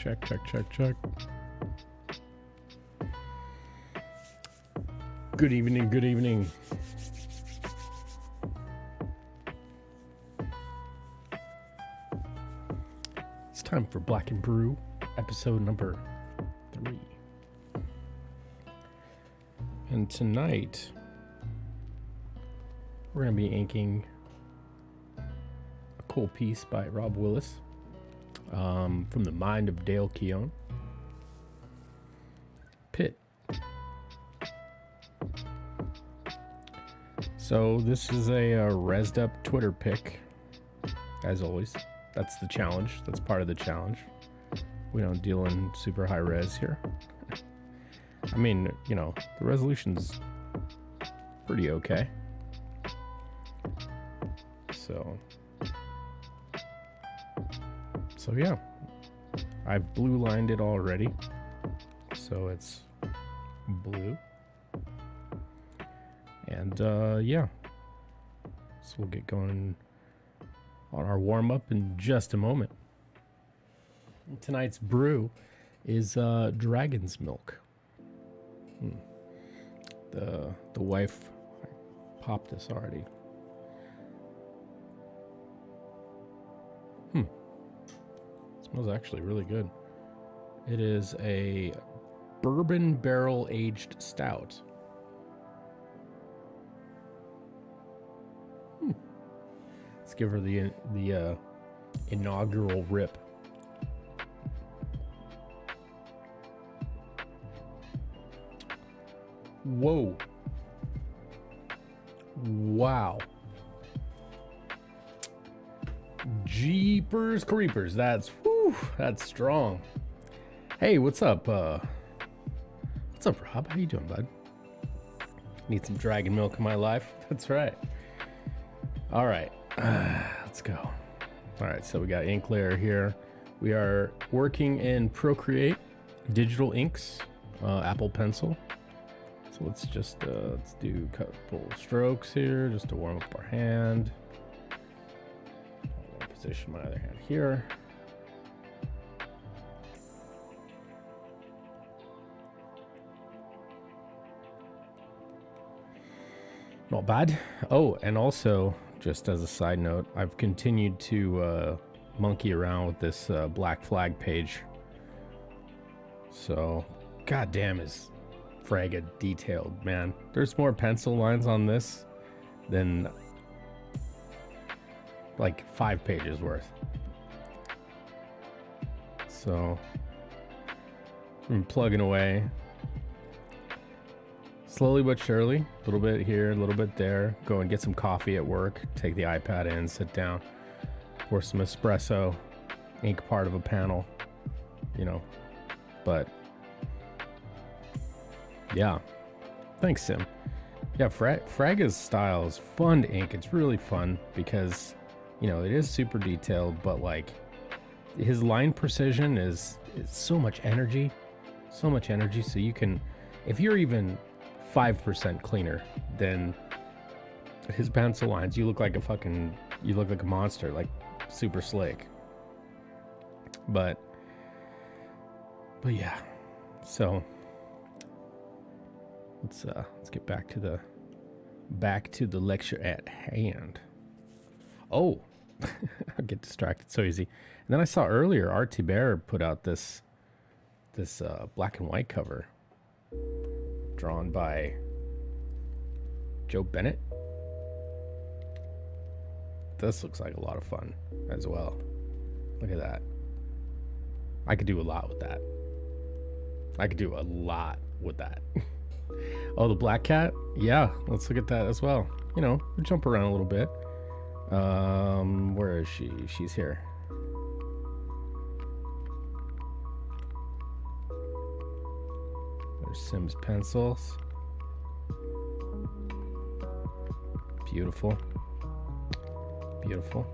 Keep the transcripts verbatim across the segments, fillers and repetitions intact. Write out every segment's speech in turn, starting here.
check, check, check, check. Good evening, good evening. It's time for Black and Brew, episode number three. And tonight, we're going to be inking a cool piece by Rob Willis um, from the mind of Dale Keown. Pitt. So this is a, a rezzed up Twitter pic, as always. That's the challenge. That's part of the challenge. We don't deal in super high res here. I mean, you know, the resolution's pretty okay. So, so yeah, I've blue lined it already. So it's blue. And uh, yeah, so we'll get going on our warm up in just a moment. Tonight's brew is uh, dragon's milk. Hmm. The the wife I popped this already. Hmm. It smells actually really good. It is a bourbon barrel aged stout. Hmm. Let's give her the the uh, inaugural rip. Whoa. Wow. Jeepers creepers. That's whew, that's strong. Hey, what's up? Uh What's up, Rob? How you doing, bud? Need some dragon milk in my life. That's right. All right. Uh, let's go. All right, so we got ink layer here. We are working in Procreate digital inks, uh, Apple Pencil. So let's just uh, let's do a couple strokes here just to warm up our hand. I'm gonna position my other hand here. Not bad. Oh, and also, just as a side note, I've continued to uh, monkey around with this uh, black flag page. So, goddamn is fragga detailed, man. There's more pencil lines on this than like five pages worth. So I'm plugging away slowly but surely, a little bit here, a little bit there. Go and get some coffee at work, take the iPad in, sit down, pour some espresso, ink part of a panel, you know. But yeah, thanks, Sim. Yeah, Fra Fragga's style is fun to ink. It's really fun because, you know, it is super detailed, but like his line precision is, is so much energy, so much energy. So you can, if you're even five percent cleaner than his pencil lines, you look like a fucking, you look like a monster, like super slick. But, but yeah, so let's uh let's get back to the back to the lecture at hand. Oh, I get distracted so easy. And then I saw earlier Artie Bear put out this this uh black and white cover drawn by Joe Bennett. This looks like a lot of fun as well. Look at that. I could do a lot with that. I could do a lot with that. Oh, the black cat? Yeah, let's look at that as well. You know, we'll jump around a little bit. Um, where is she? She's here. There's Sim's pencils. Beautiful. Beautiful.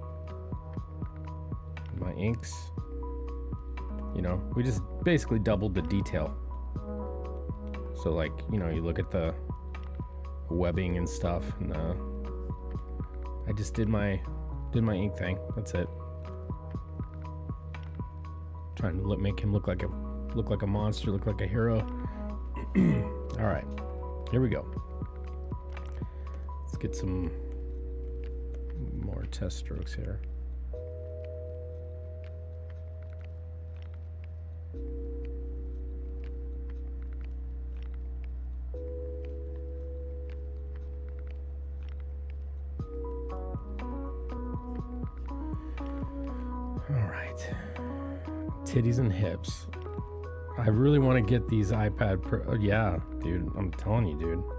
My inks. You know, we just basically doubled the detail. So like, you know, you look at the webbing and stuff, and uh, I just did my did my ink thing. That's it. Trying trying to look, make him look like a look like a monster, look like a hero. All right, here we go. Let's get some more test strokes here. All right, titties and hips. I really want to get these iPad Pro. Oh, yeah, dude, I'm telling you, dude.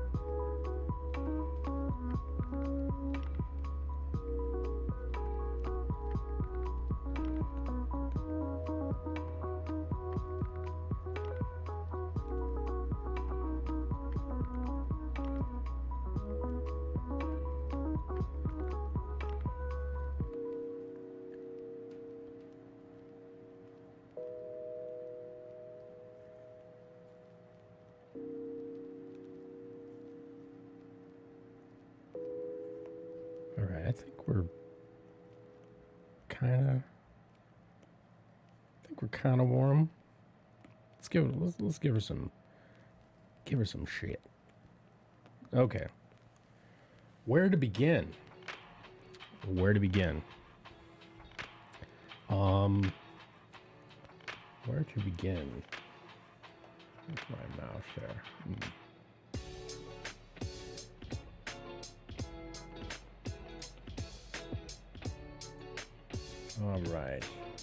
All right, I think we're kind of. I think we're kind of warm. Let's give let's let's give her some. Give her some shit. Okay. Where to begin? Where to begin? Um. Where to begin? Where's my mouse there? Mm. All right.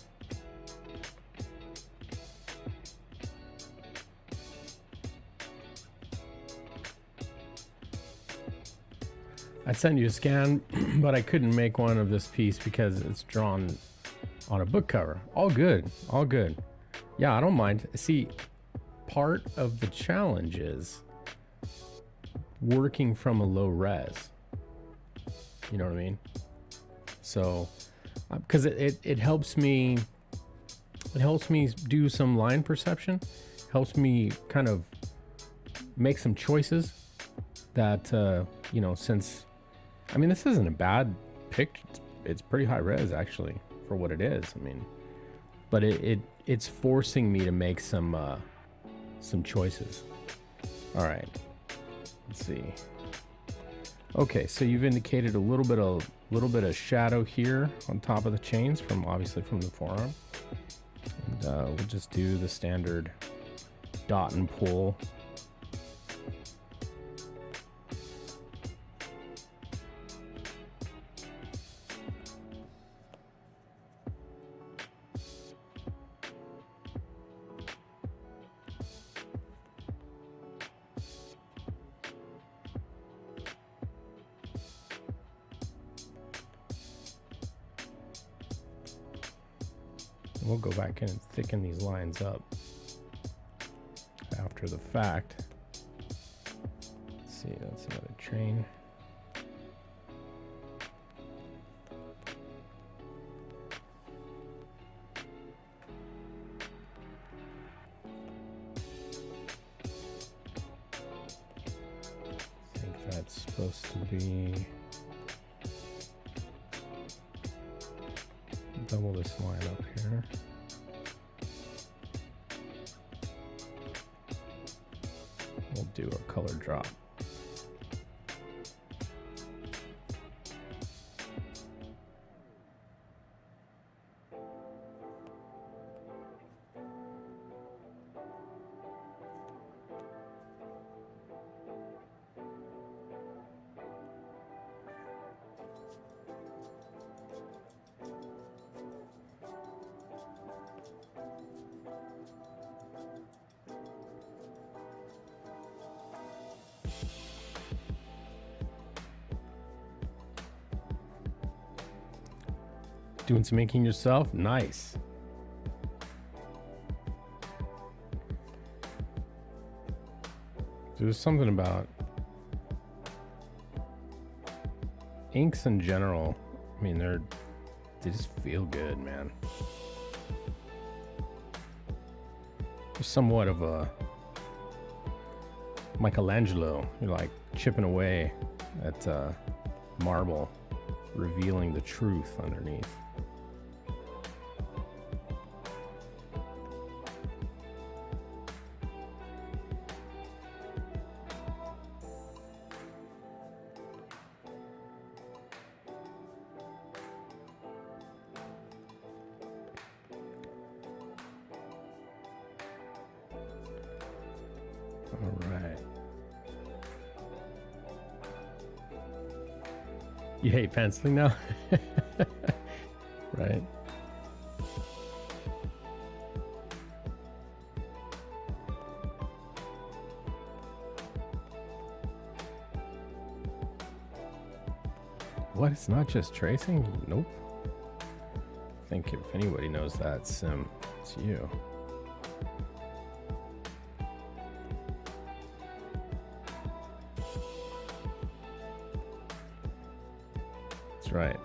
I sent you a scan, but I couldn't make one of this piece because it's drawn on a book cover. All good, all good. Yeah, I don't mind. See, part of the challenge is working from a low res. You know what I mean? So, because it, it, it helps me, it helps me do some line perception, helps me kind of make some choices that, uh, you know, since, I mean, this isn't a bad pic. It's, it's pretty high res actually for what it is. I mean, but it, it it's forcing me to make some, uh, some choices. All right, let's see. Okay, so you've indicated a little bit of little bit of shadow here on top of the chains from obviously from the forearm, and uh, we'll just do the standard dot and pull. We'll go back in and thicken these lines up after the fact. Let's see, that's another chain. I think that's supposed to be double this line up here. We'll do a color drop. Doing some inking yourself? Nice. There's something about inks in general. I mean, they're they just feel good, man. They're somewhat of a Michelangelo. You're like chipping away at uh, marble, revealing the truth underneath. All right. You hate penciling now? Right. What? It's not just tracing? Nope. I think if anybody knows that, Sim, it's you. That's right.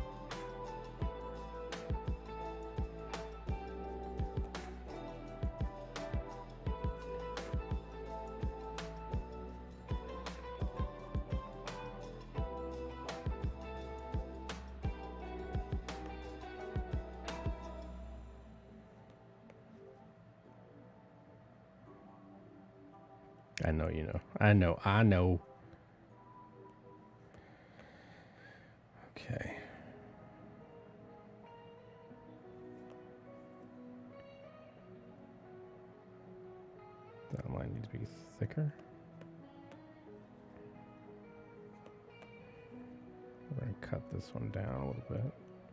I know you know. I know. I know. Okay. That line needs to be thicker. We're going to cut this one down a little bit.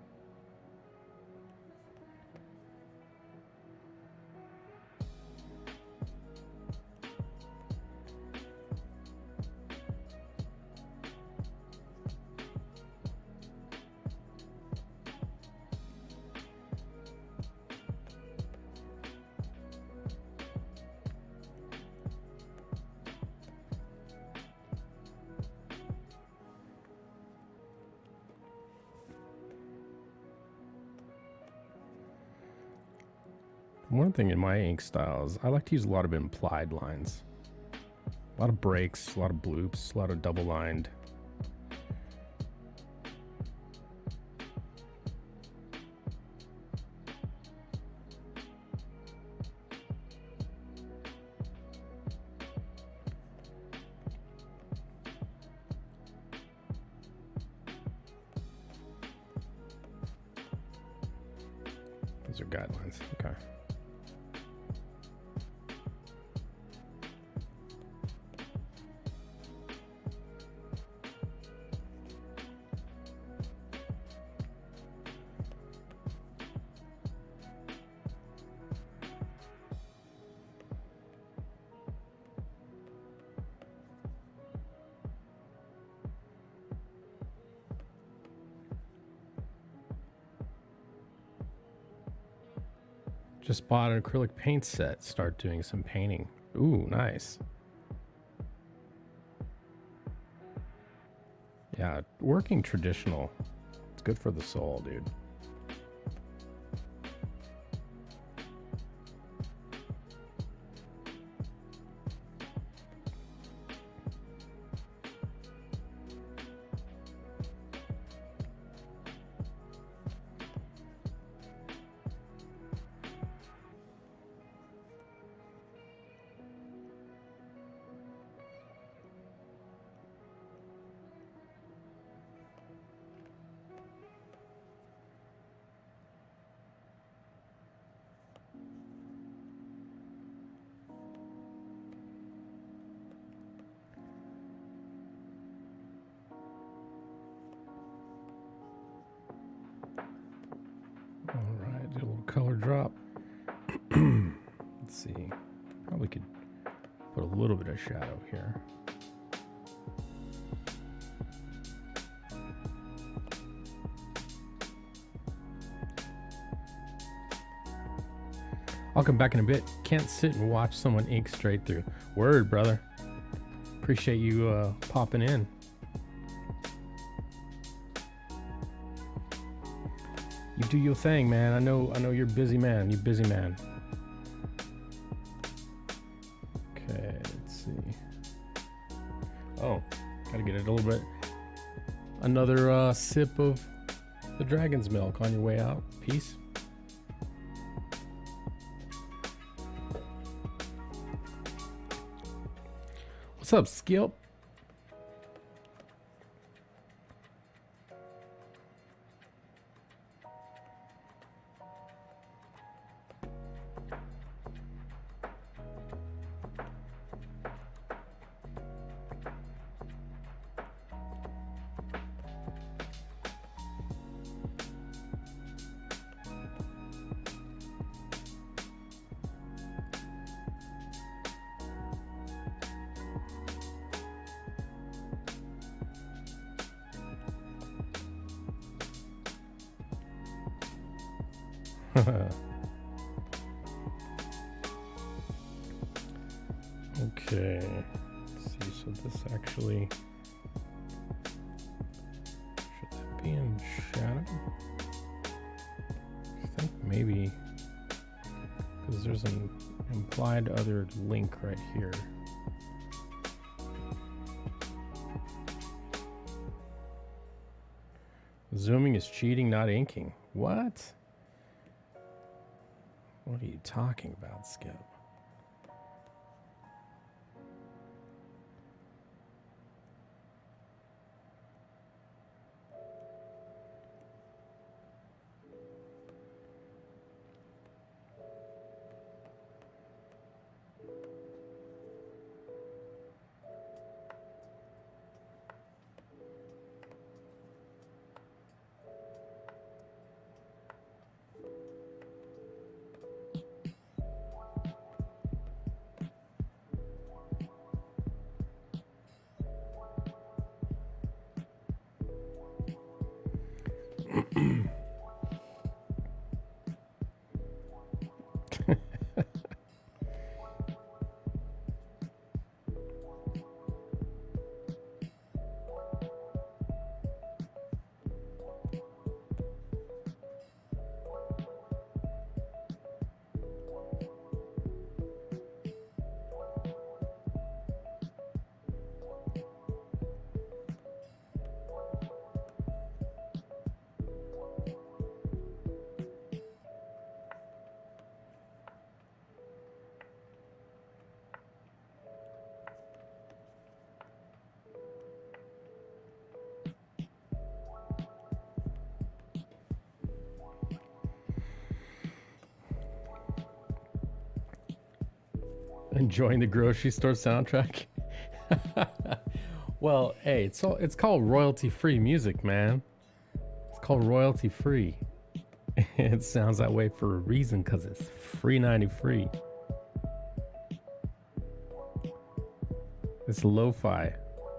One thing in my ink style is I like to use a lot of implied lines. A lot of breaks, a lot of bloops, a lot of double lined. Those are guidelines, okay. Just bought an acrylic paint set. Start doing some painting. Ooh, nice. Yeah, working traditional. It's good for the soul, dude. Alright, do a little color drop. Let's see. Probably could put a little bit of shadow here. I'll come back in a bit. Can't sit and watch someone ink straight through. Word, brother. Appreciate you uh, popping in. You do your thing, man. I know I know you're a busy man. You busy man. Okay, let's see. Oh, gotta get it a little bit. Another uh, sip of the dragon's milk on your way out. Peace. What's up, Skip? Okay, let's see, so this actually, should that be in shadow? I think maybe, because there's an implied other link right here. Zooming is cheating, not inking. What? What are you talking about, Skip? Enjoying the grocery store soundtrack. Well, hey, it's all, it's called royalty free music, man. It's called royalty free. It sounds that way for a reason, because it's free ninety free. It's lo-fi.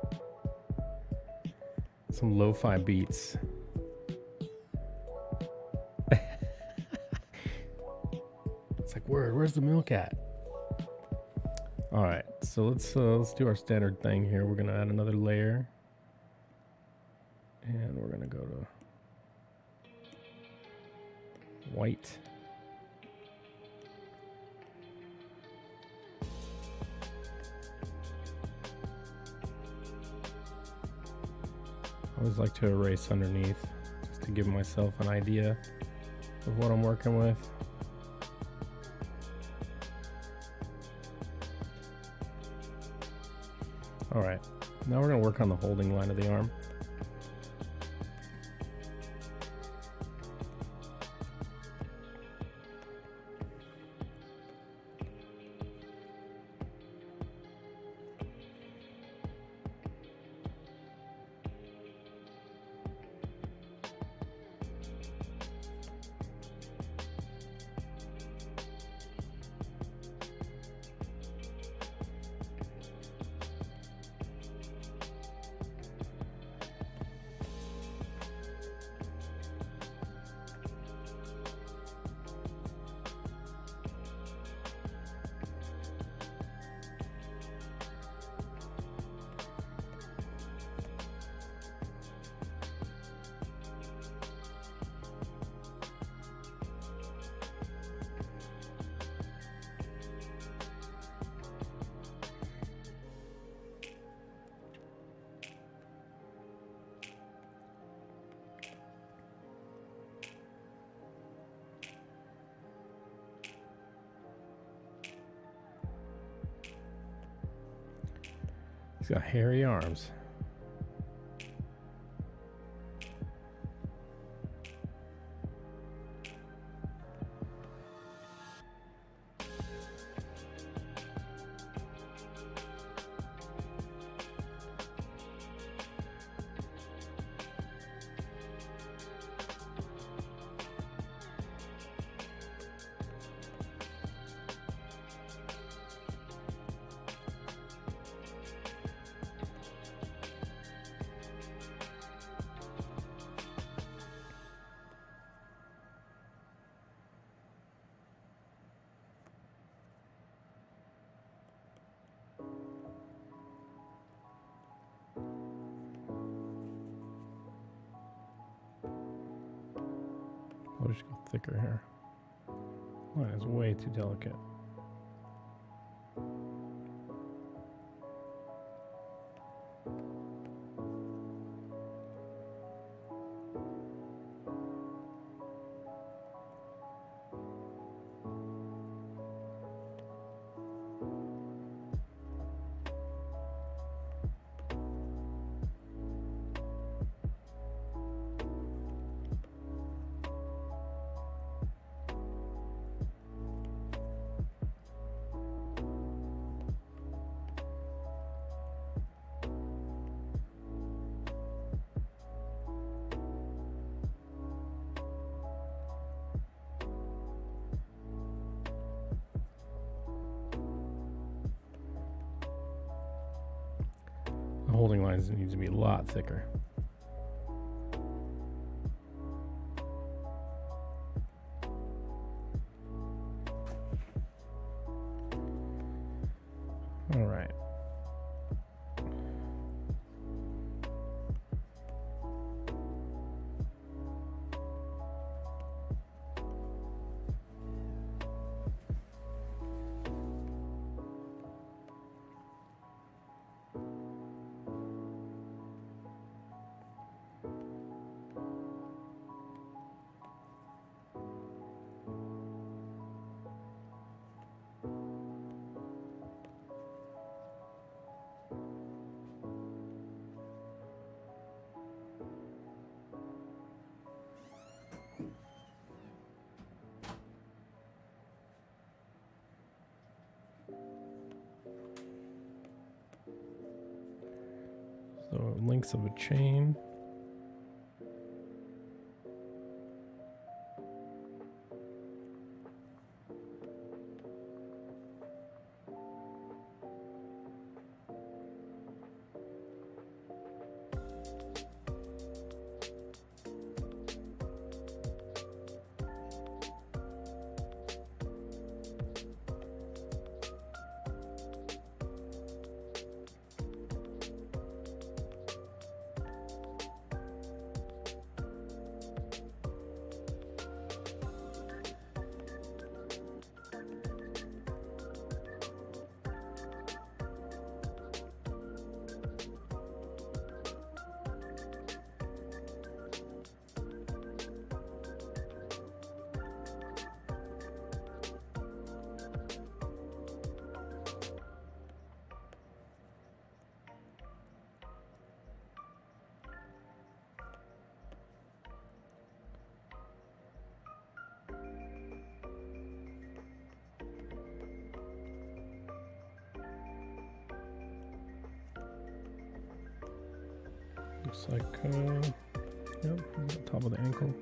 Some lo-fi beats. It's like, word, where's the milk at? All right, so let's uh, let's do our standard thing here. We're gonna add another layer, and we're gonna go to white. I always like to erase underneath, just to give myself an idea of what I'm working with. All right, now we're gonna work on the holding line of the arm. He's got hairy arms. thicker here. Line is way too delicate. The holding lines need to be a lot thicker. All right. So links of a chain. Looks like, uh, yep, the top of the ankle.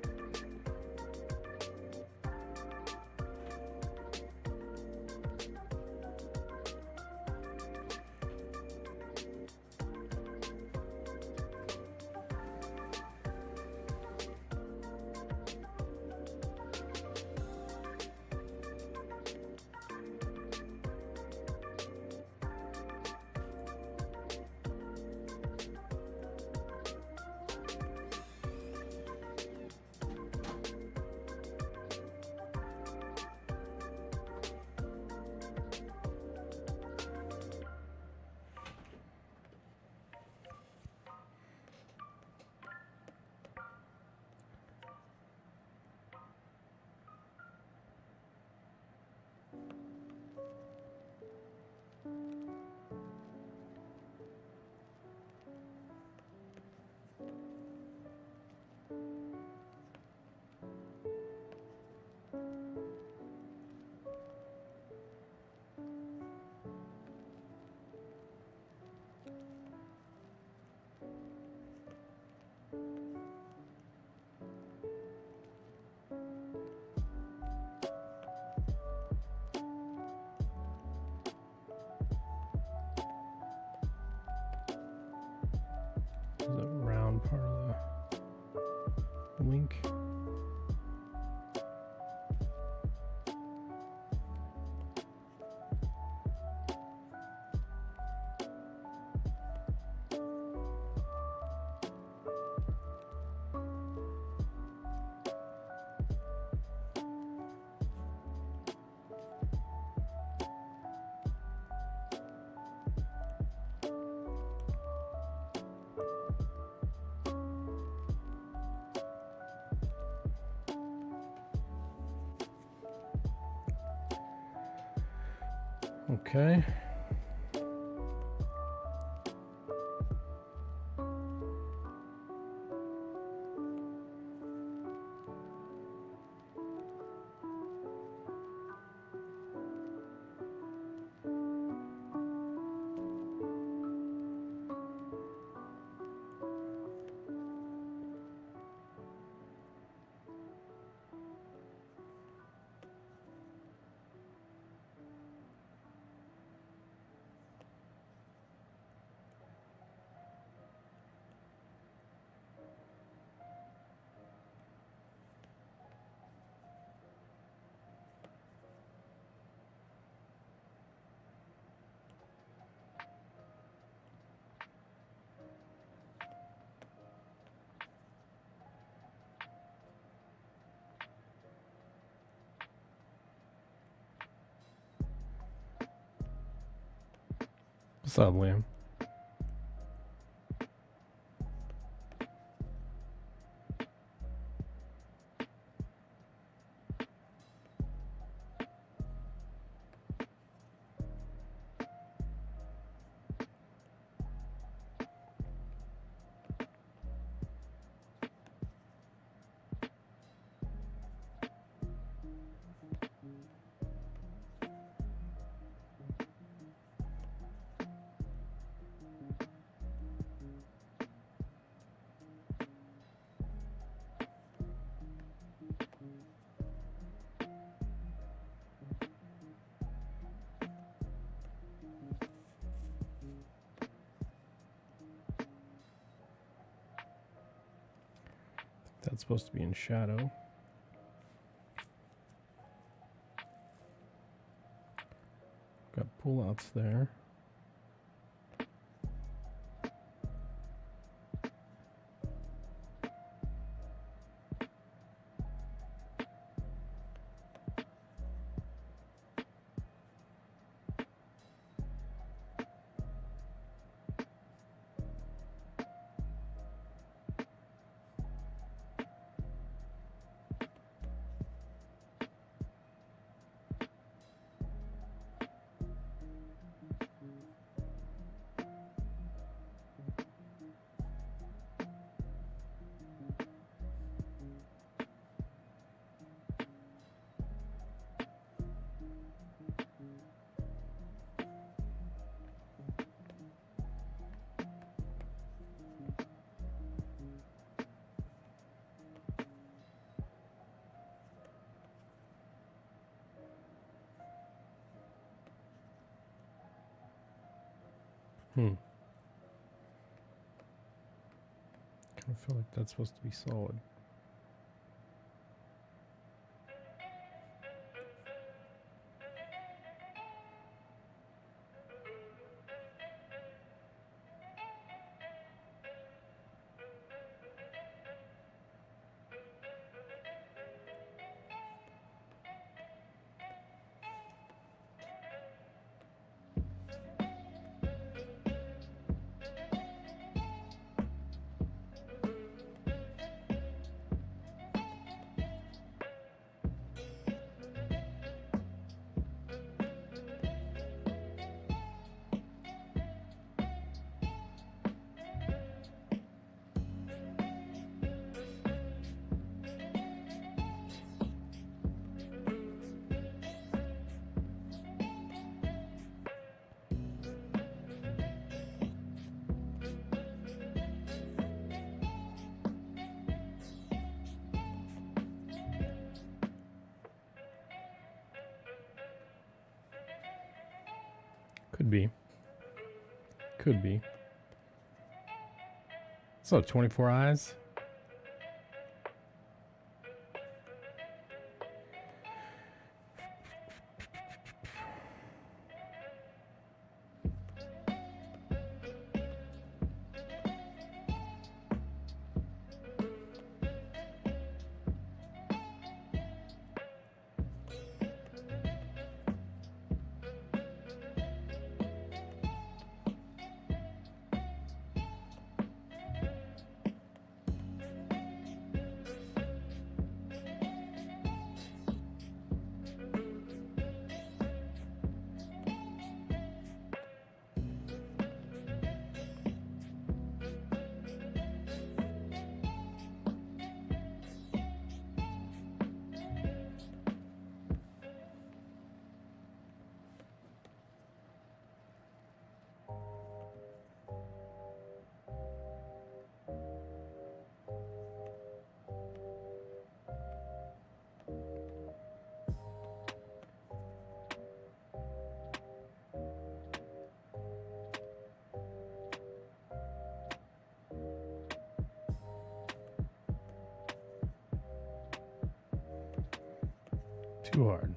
The round part of the link. Okay. What's up, Liam? That's supposed to be in shadow. Got pull-outs there. Hmm. I feel like that's supposed to be solid. Could be. Could be. So, twenty-four eyes? Too hard.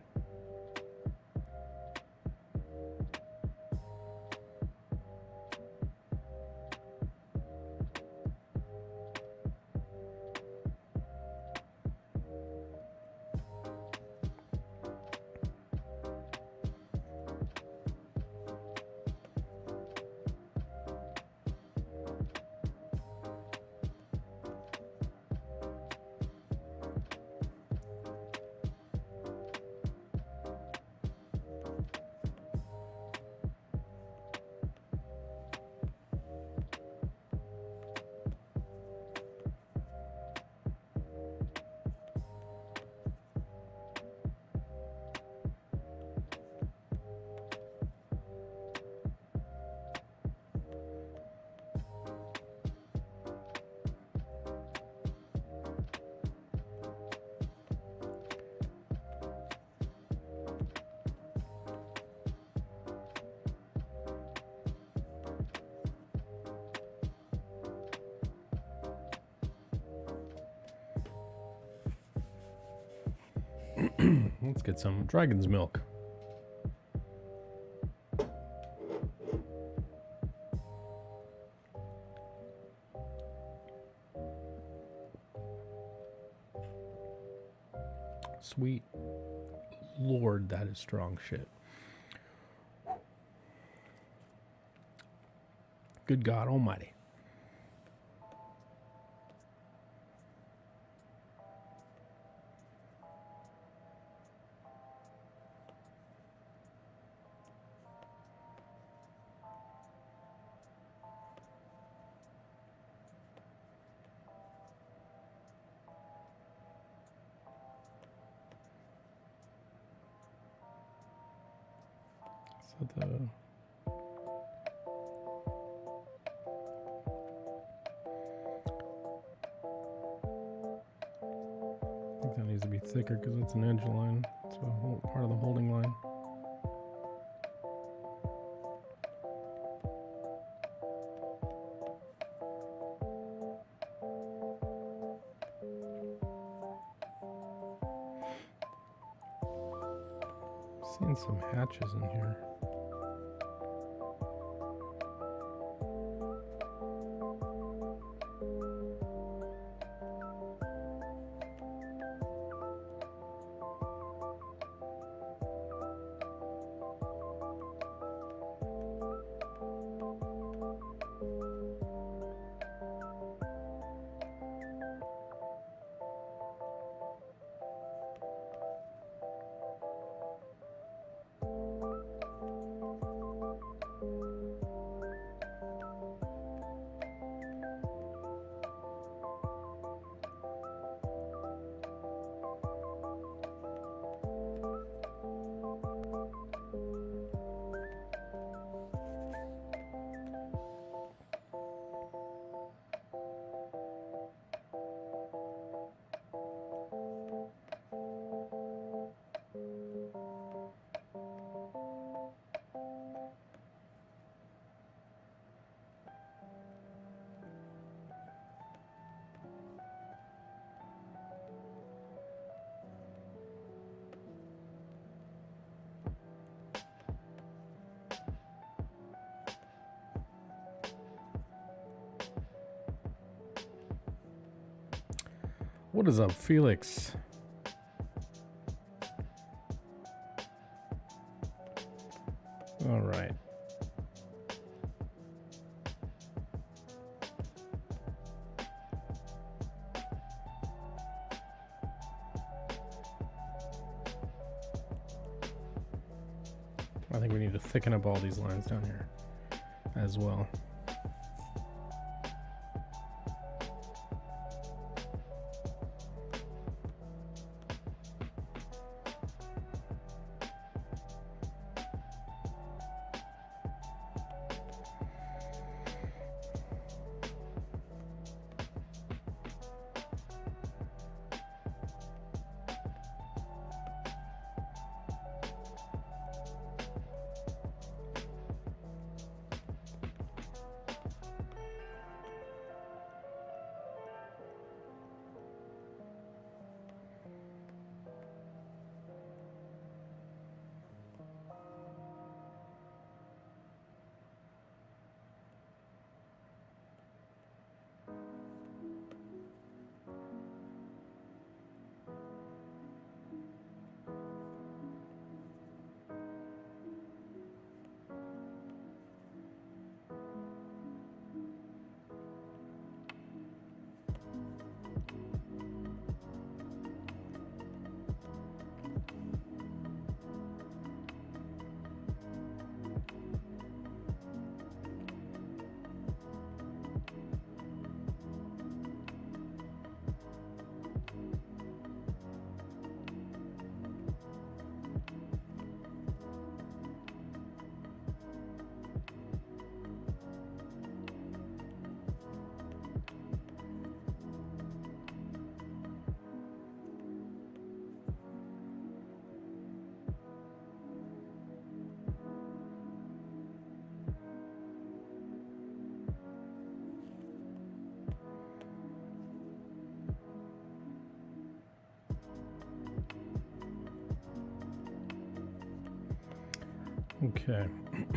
Let's get some dragon's milk. Sweet Lord, that is strong shit. Good God Almighty. So the I think that needs to be thicker because it's an edge line. It's a whole part of the holding line. Seeing some hatches in here. What is up, Felix? All right. I think we need to thicken up all these lines down here as well. Okay.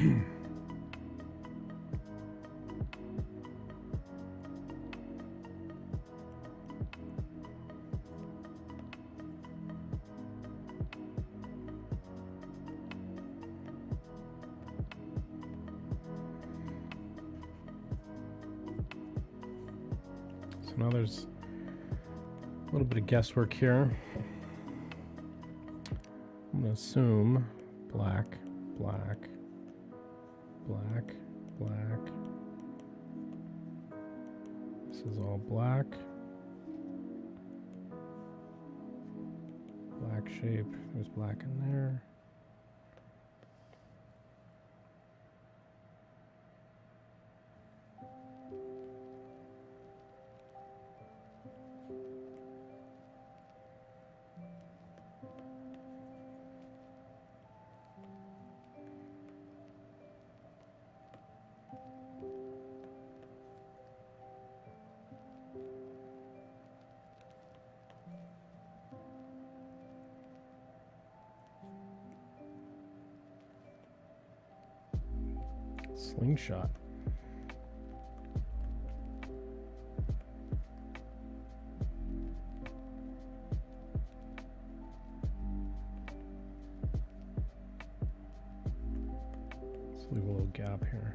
So now there's a little bit of guesswork here. I'm gonna assume black, black, black, black. This is all black. Black shape. There's black in there. Slingshot. Let's leave a little gap here.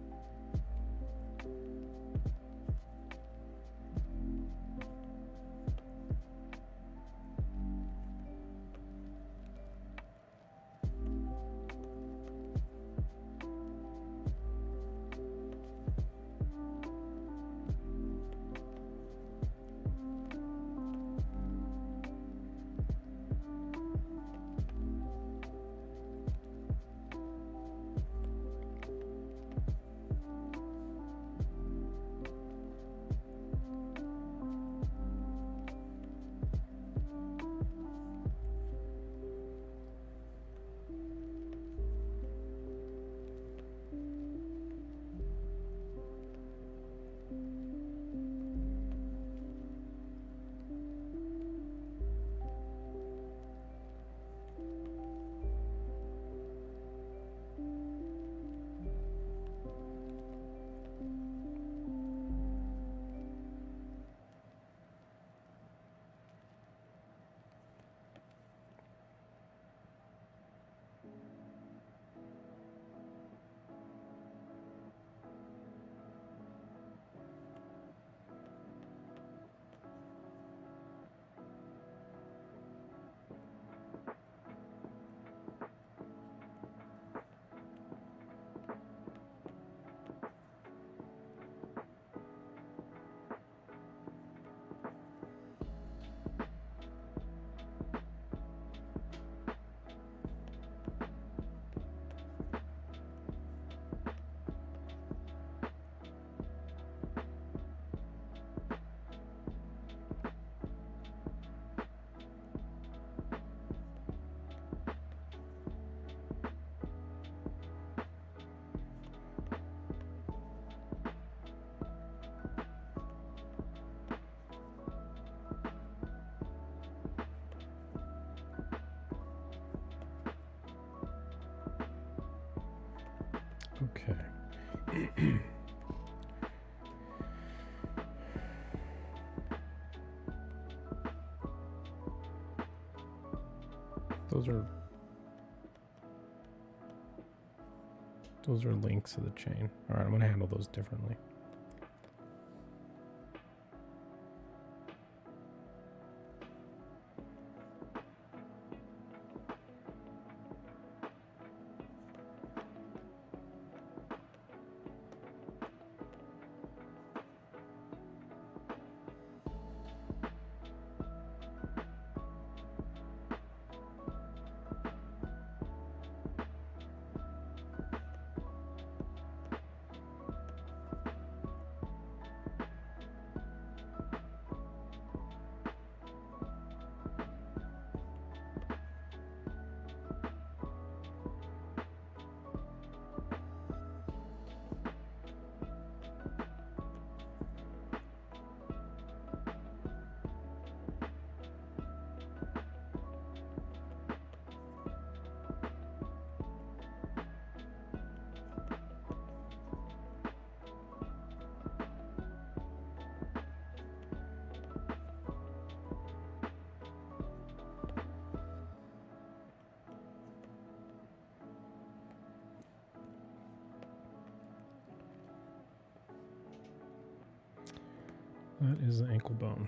Okay. Those are those are links of the chain. All right, I'm going to handle those differently. That is the ankle bone.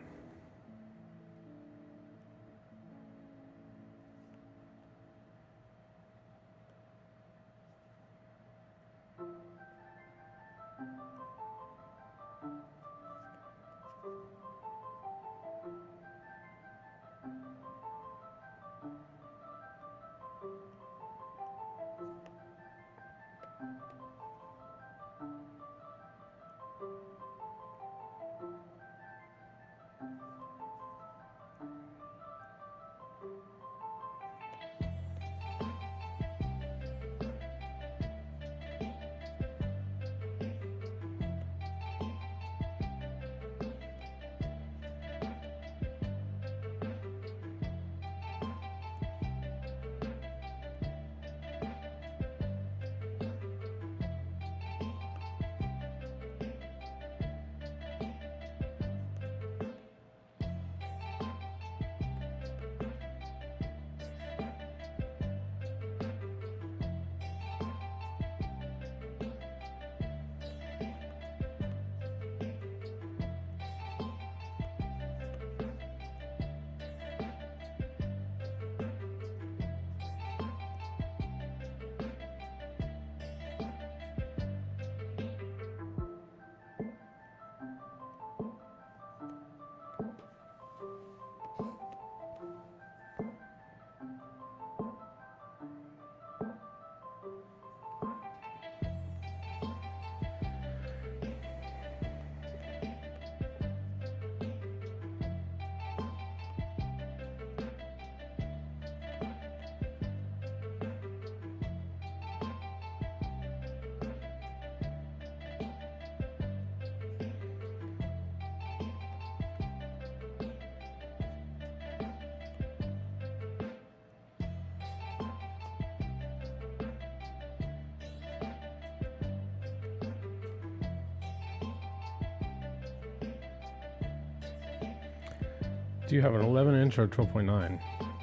Do you have an eleven inch or twelve point nine?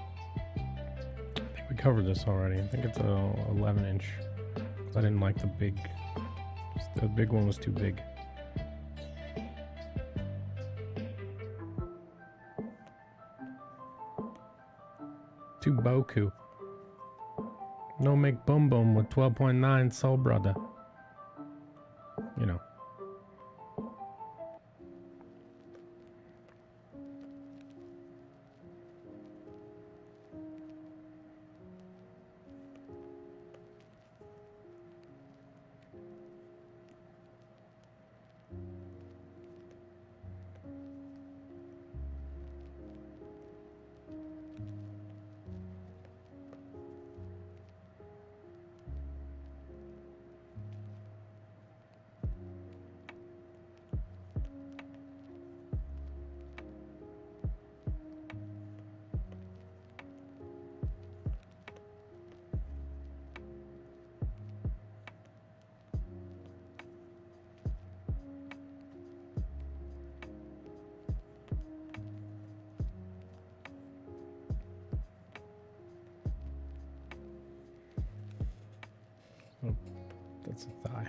I think we covered this already. I think it's a eleven inch. I didn't like the big. The big one was too big. Too boku. No make boom boom with twelve point nine soul brother. You know. Oh, that's a thigh.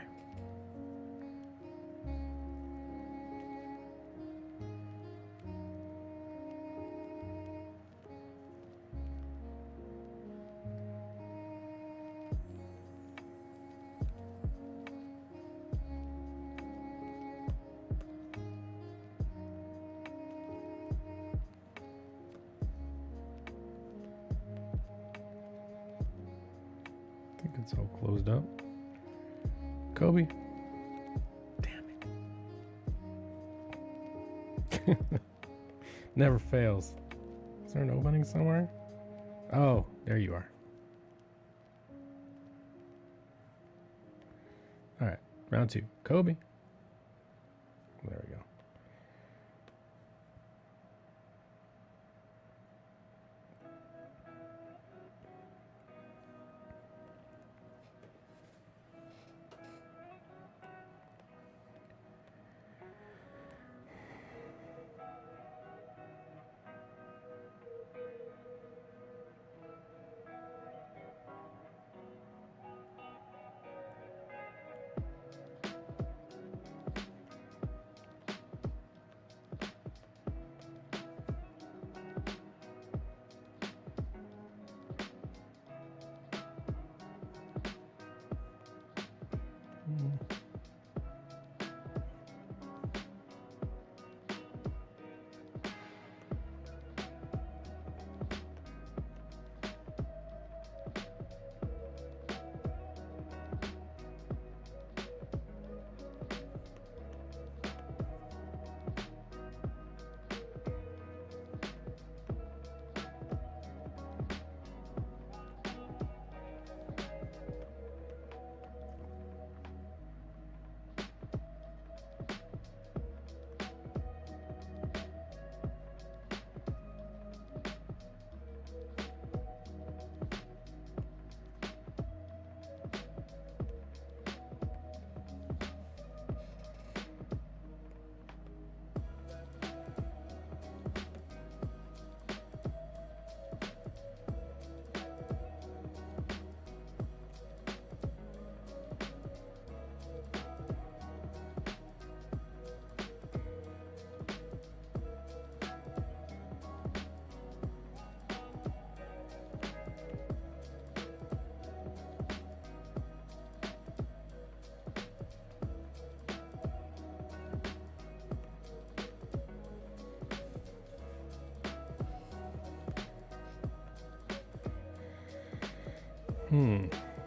I think it's all closed up. Kobe. Damn it. Never fails. Is there an opening somewhere? Oh, there you are. All right, round two. Kobe. There we go. Hmm.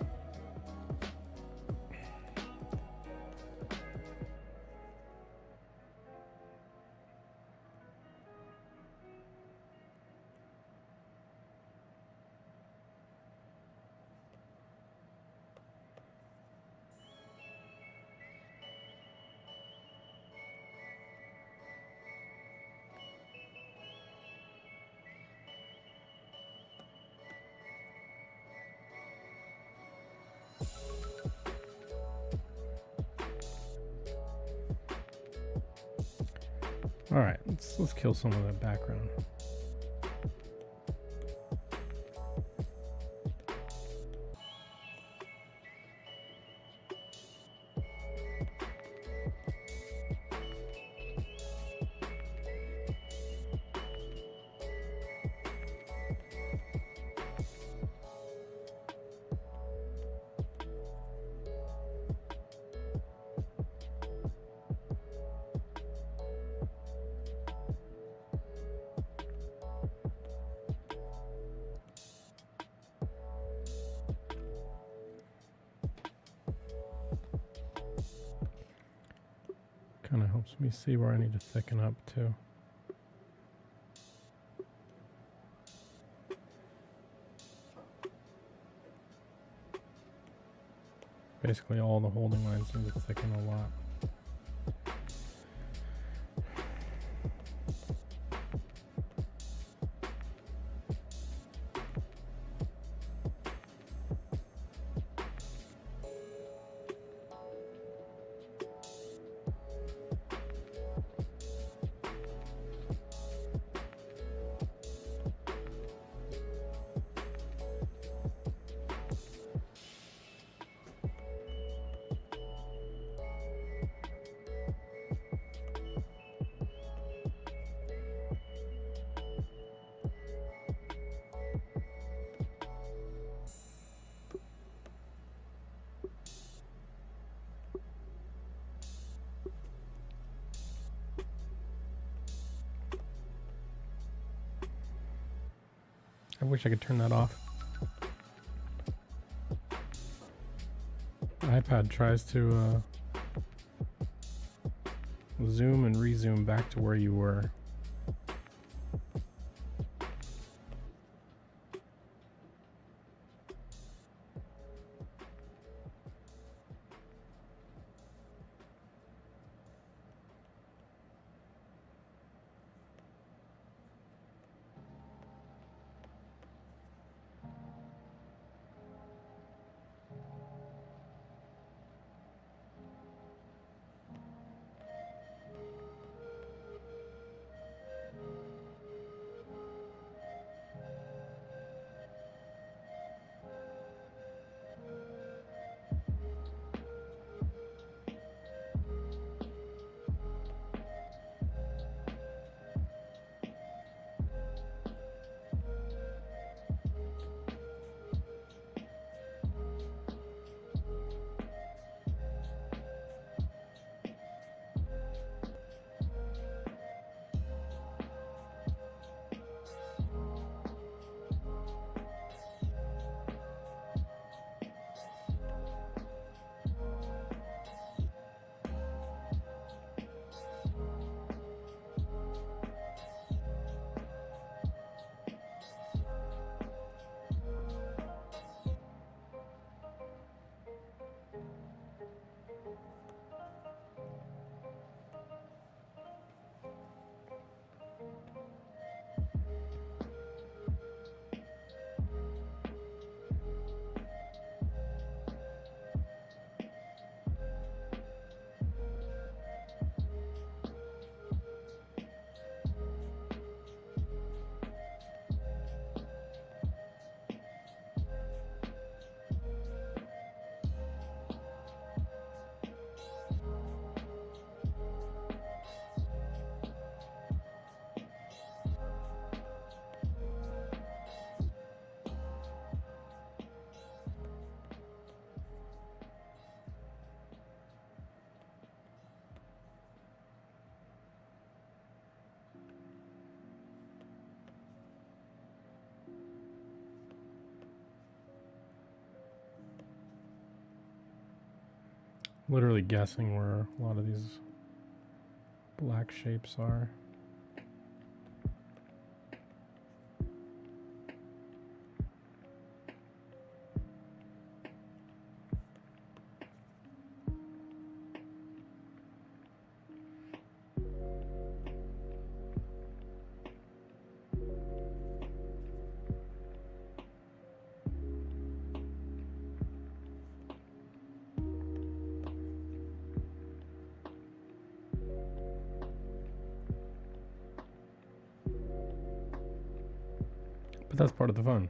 All right, let's let's kill some of the background. Kind of helps me see where I need to thicken up too. Basically all the holding lines need to thicken a lot. I wish I could turn that off. The iPad tries to uh, zoom and rezoom back to where you were. Literally guessing where a lot of these black shapes are. But that's part of the fun.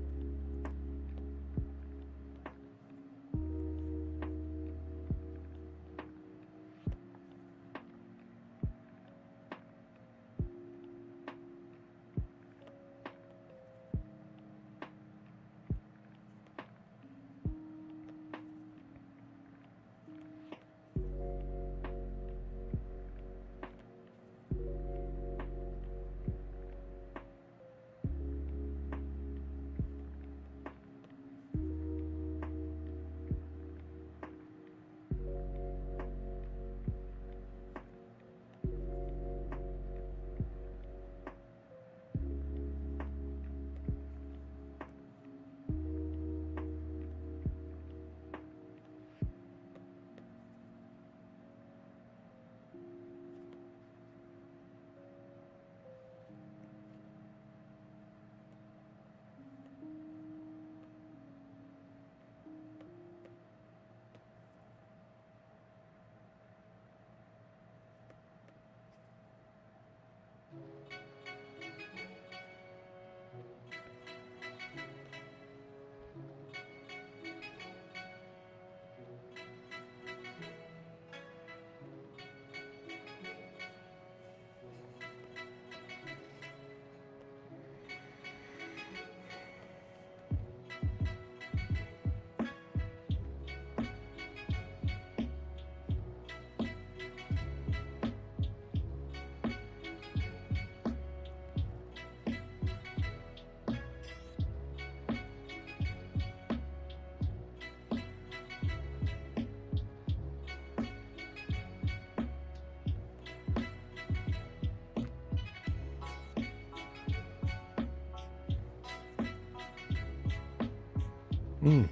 Mm.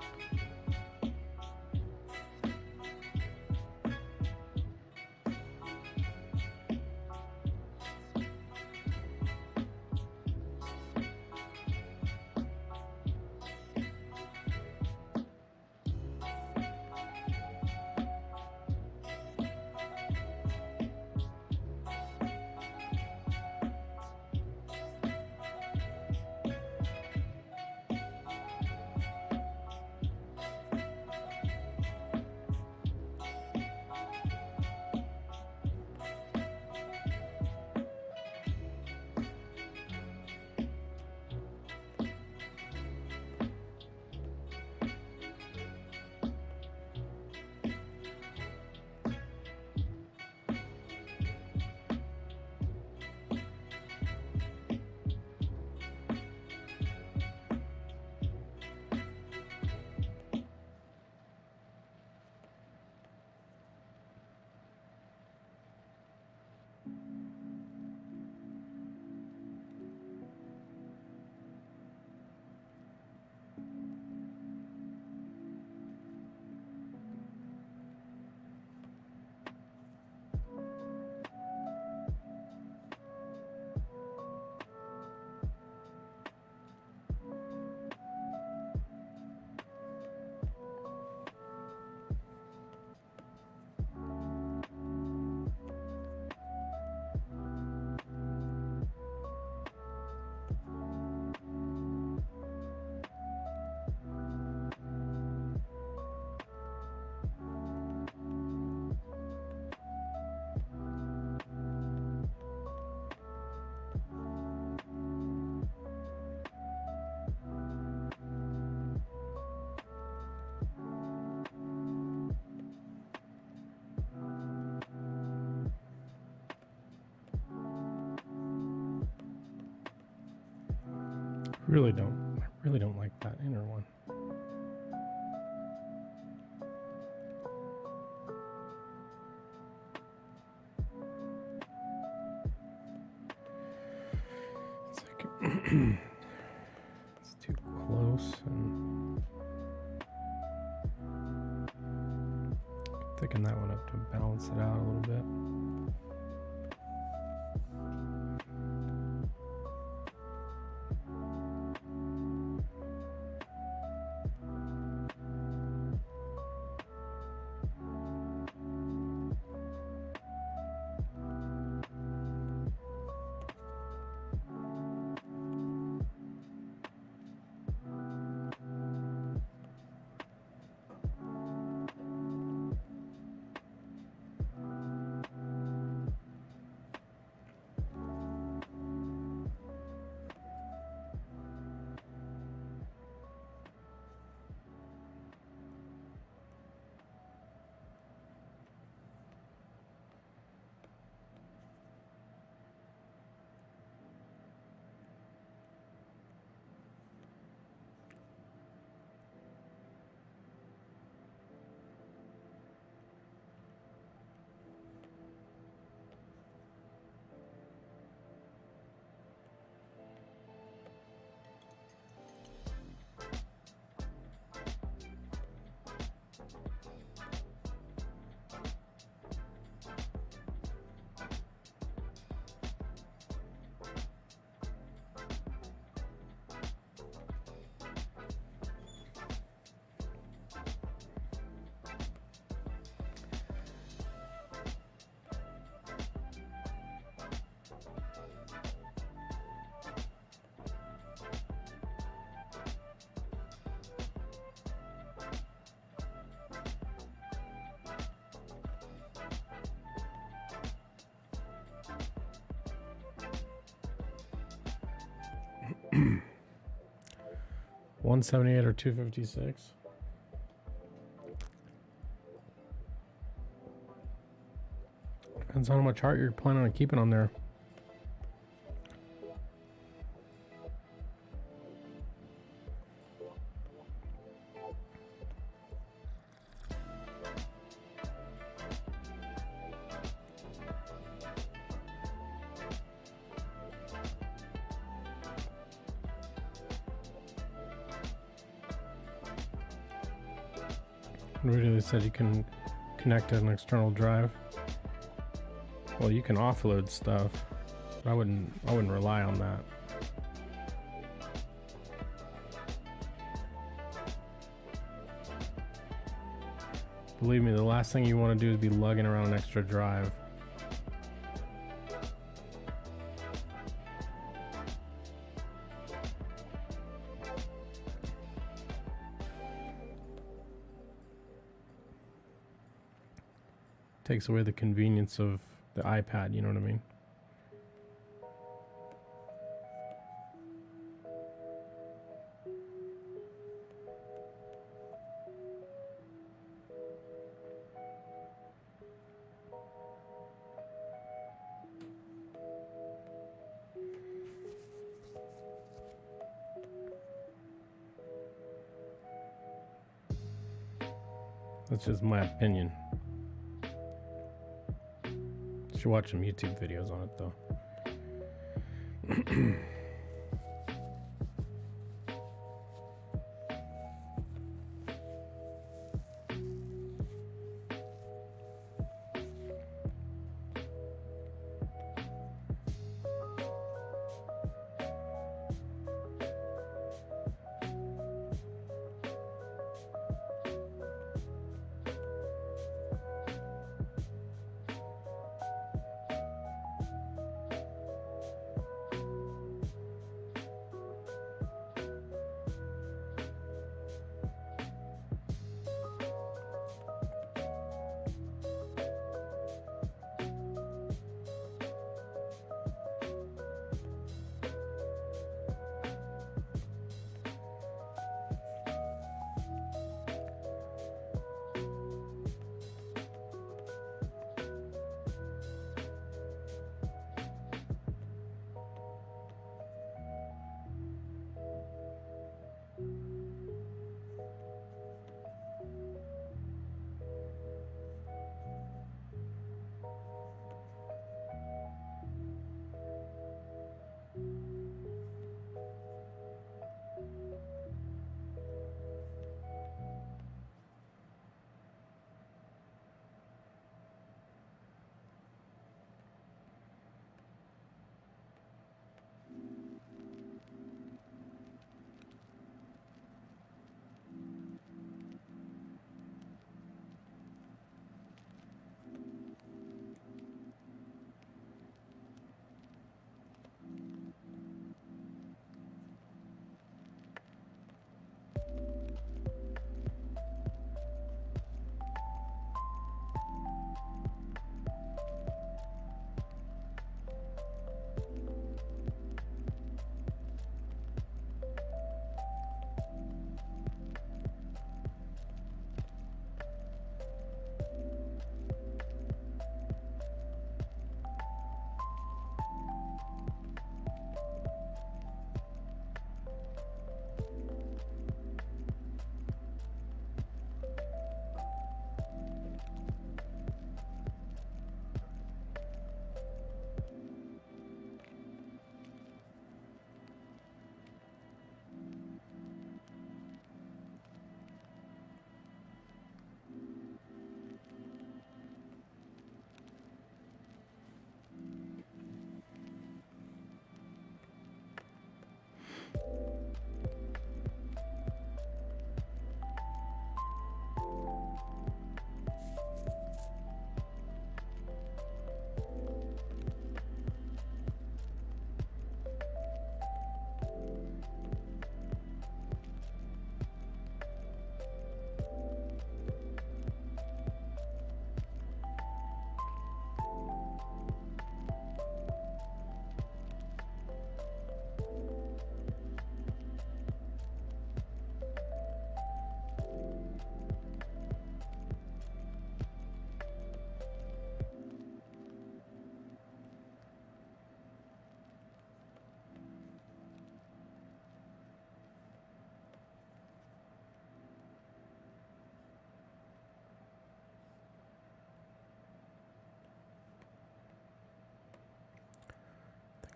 Really don't, I really don't like that inner one. It's too close and thicken that one up to balance it out a little bit. one seventy-eight or two fifty-six. Depends on how much heart you're planning on keeping on there. Originally said you can connect an external drive. Well, you can offload stuff, but I wouldn't I wouldn't rely on that. Believe me, the last thing you want to do is be lugging around an extra drive. Takes away the convenience of the iPad, you know what I mean? That's just my opinion. You should watch some YouTube videos on it though.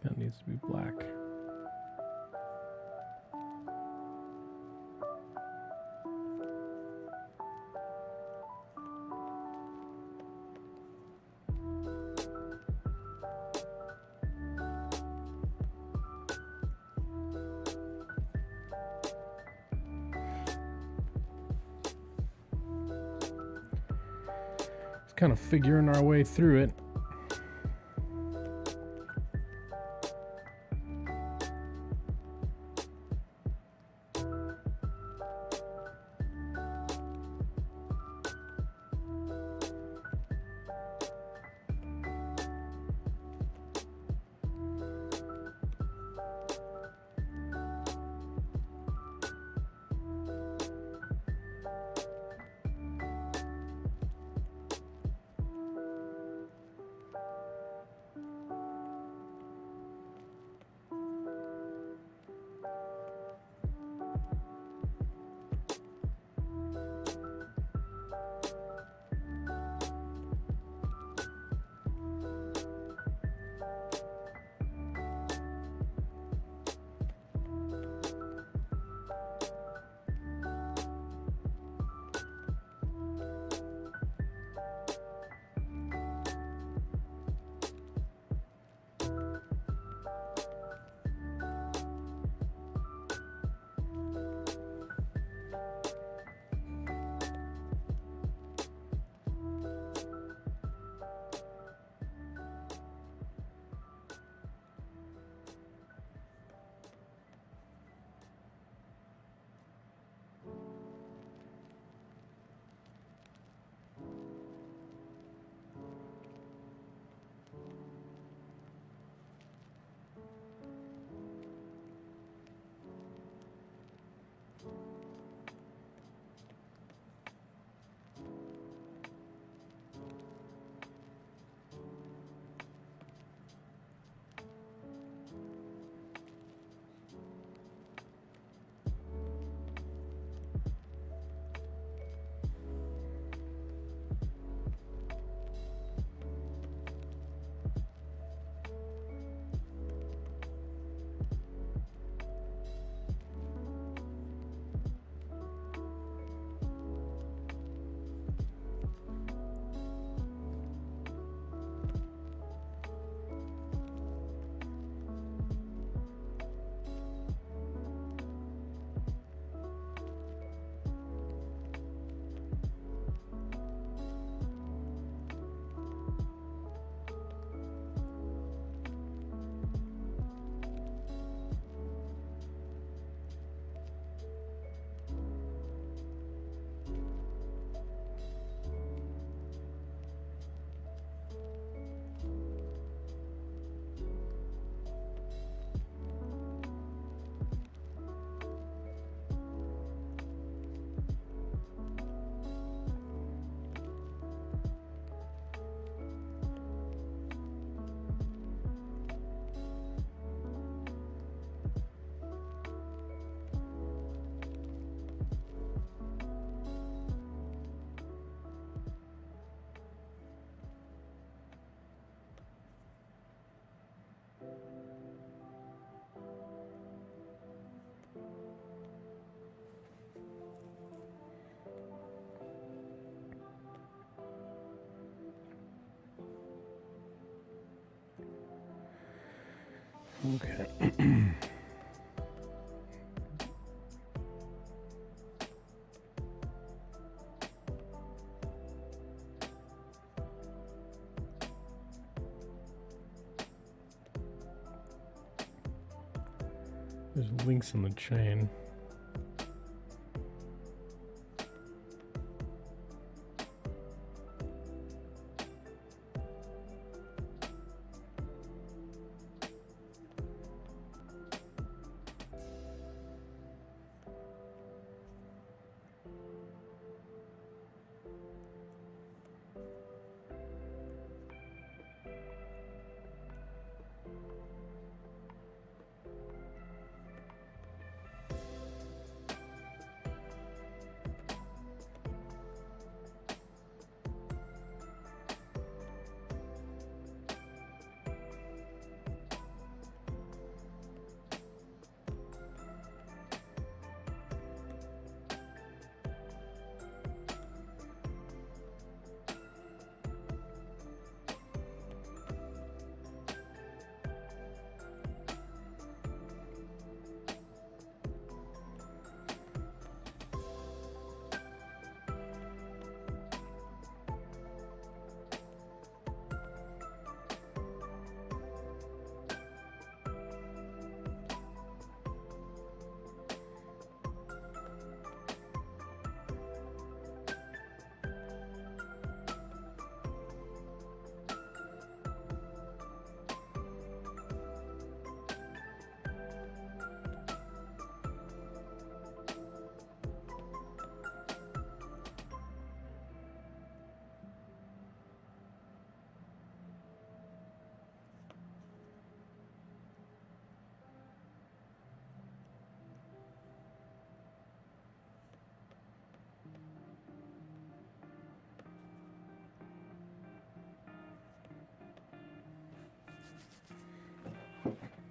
That needs to be black. Just kind of figuring our way through it. Okay. There's links in the chain.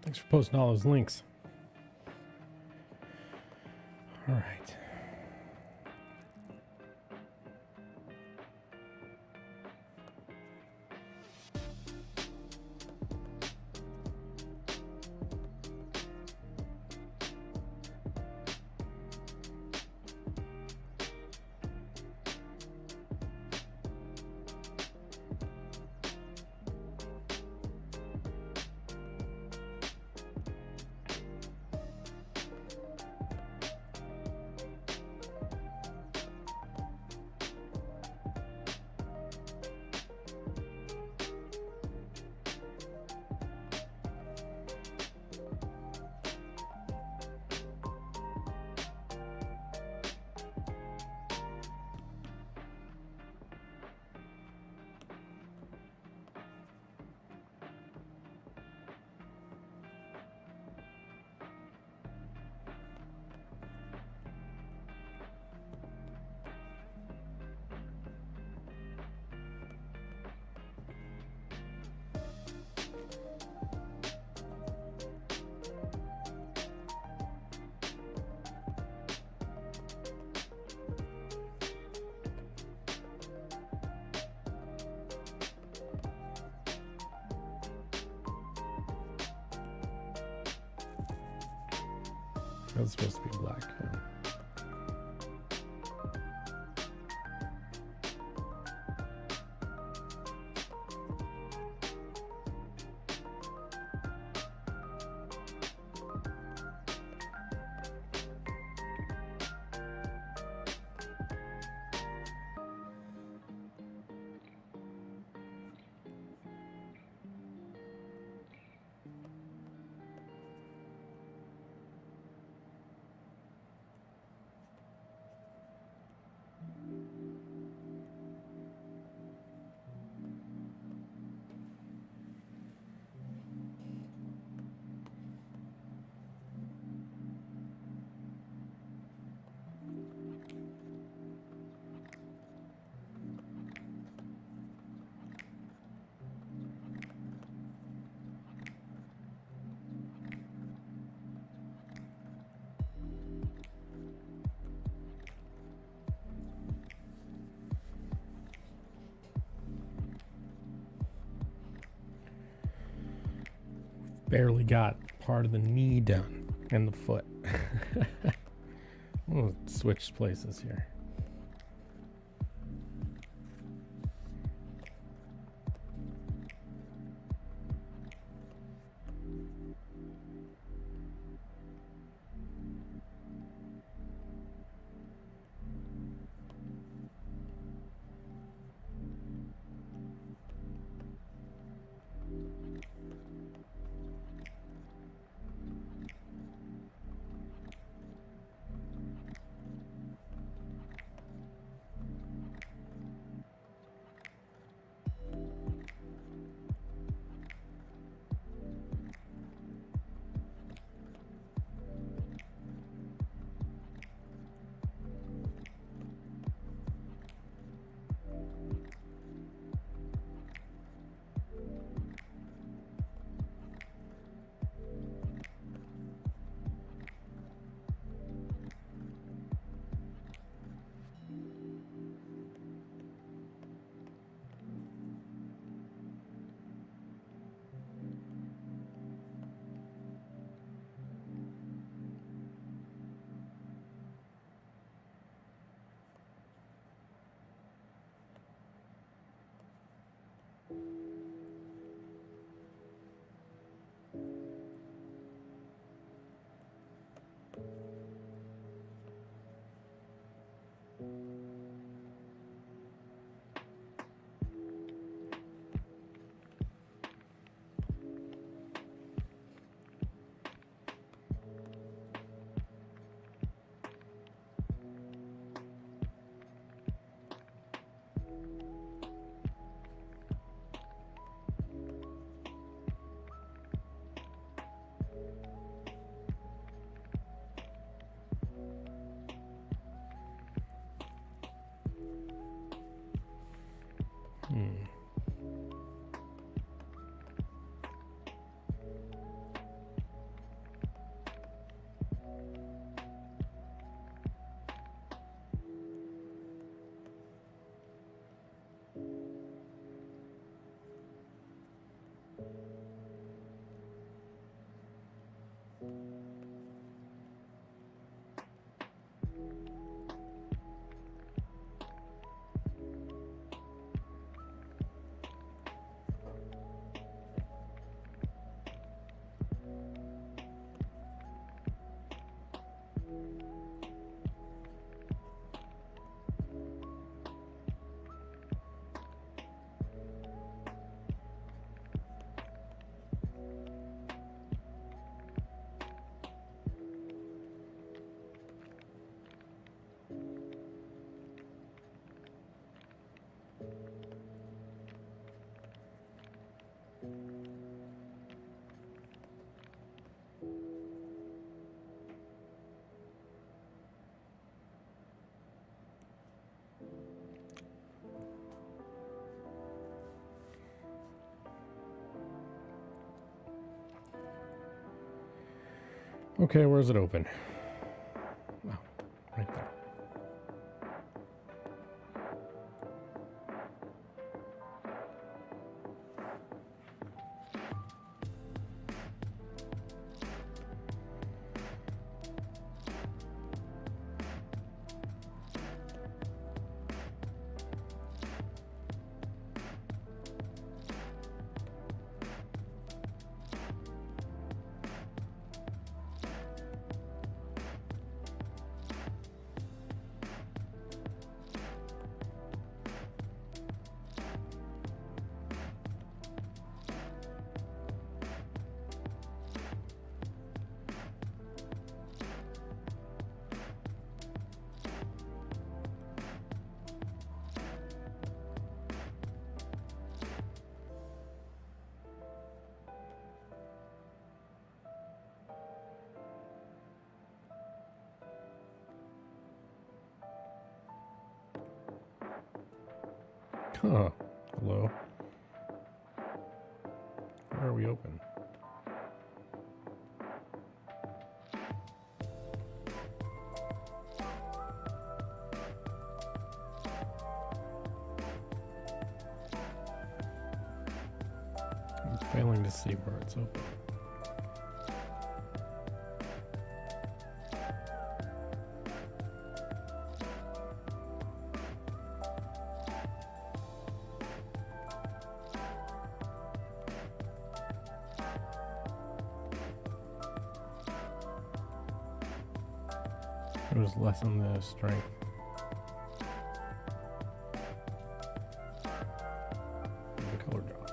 Thanks for posting all those links. All right. That's supposed to be black. Yeah. Barely got part of the knee done and the foot. We'll switch places here. Okay, where's it open? Oh, right there. Huh. Hello. Where are we open? I'm failing to see where it's open. It was lessen the strength. of the color drop.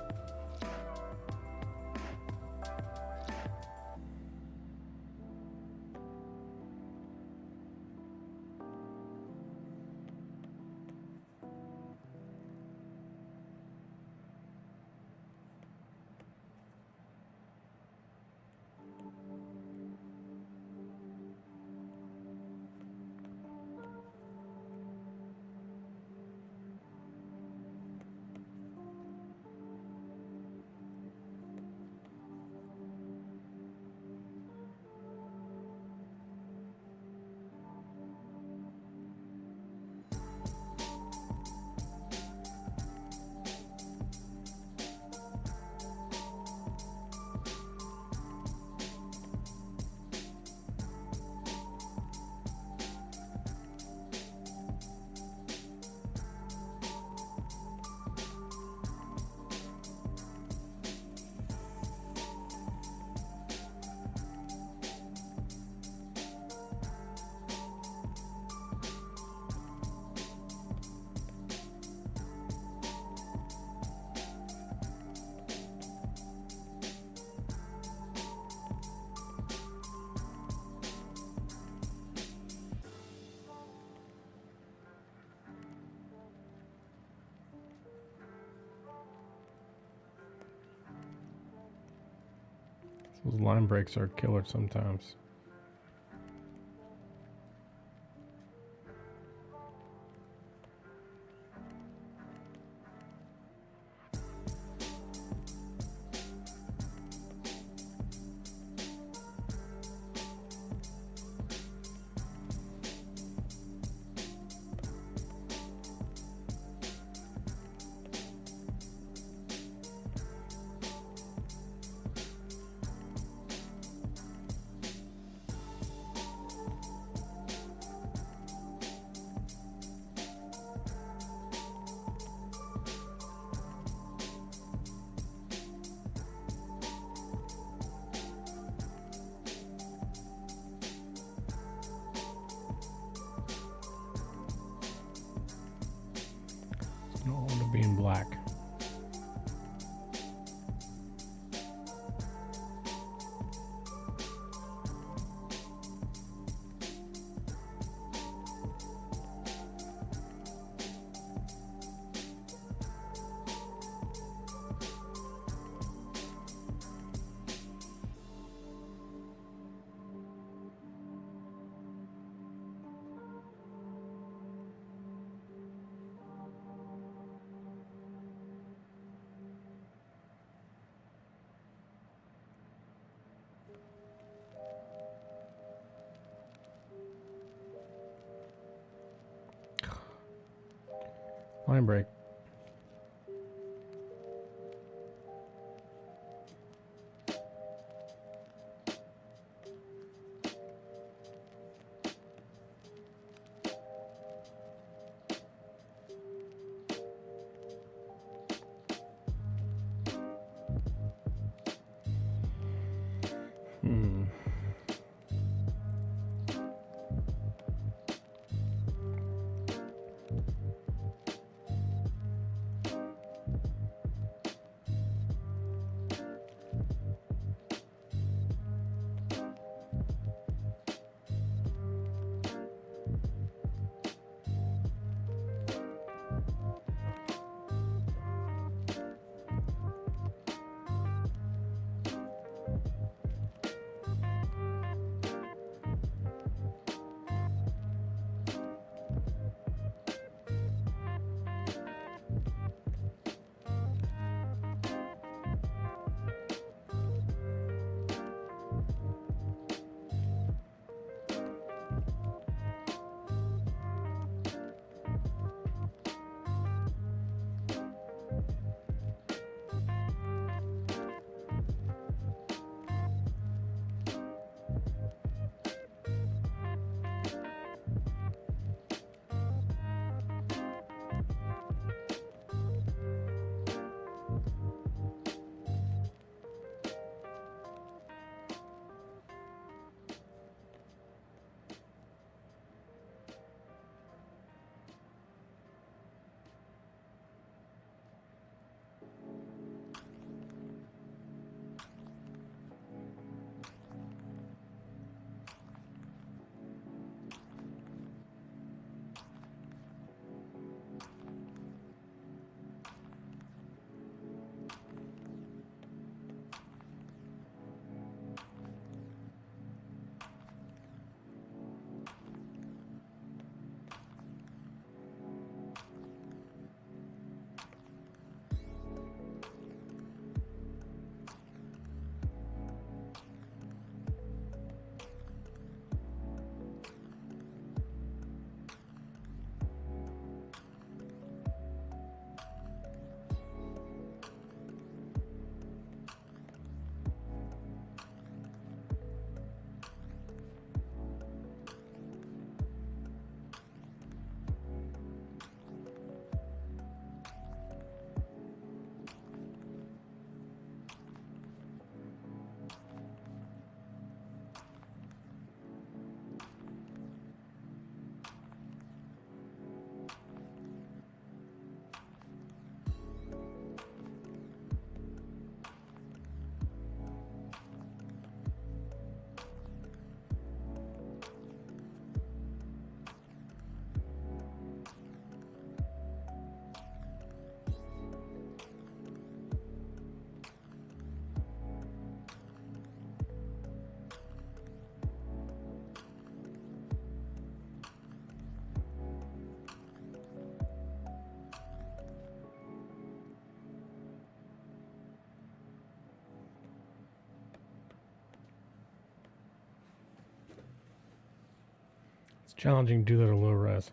Those line breaks are killer sometimes. I don't want to be in black. Line break. Hmm. It's challenging to do that at low res.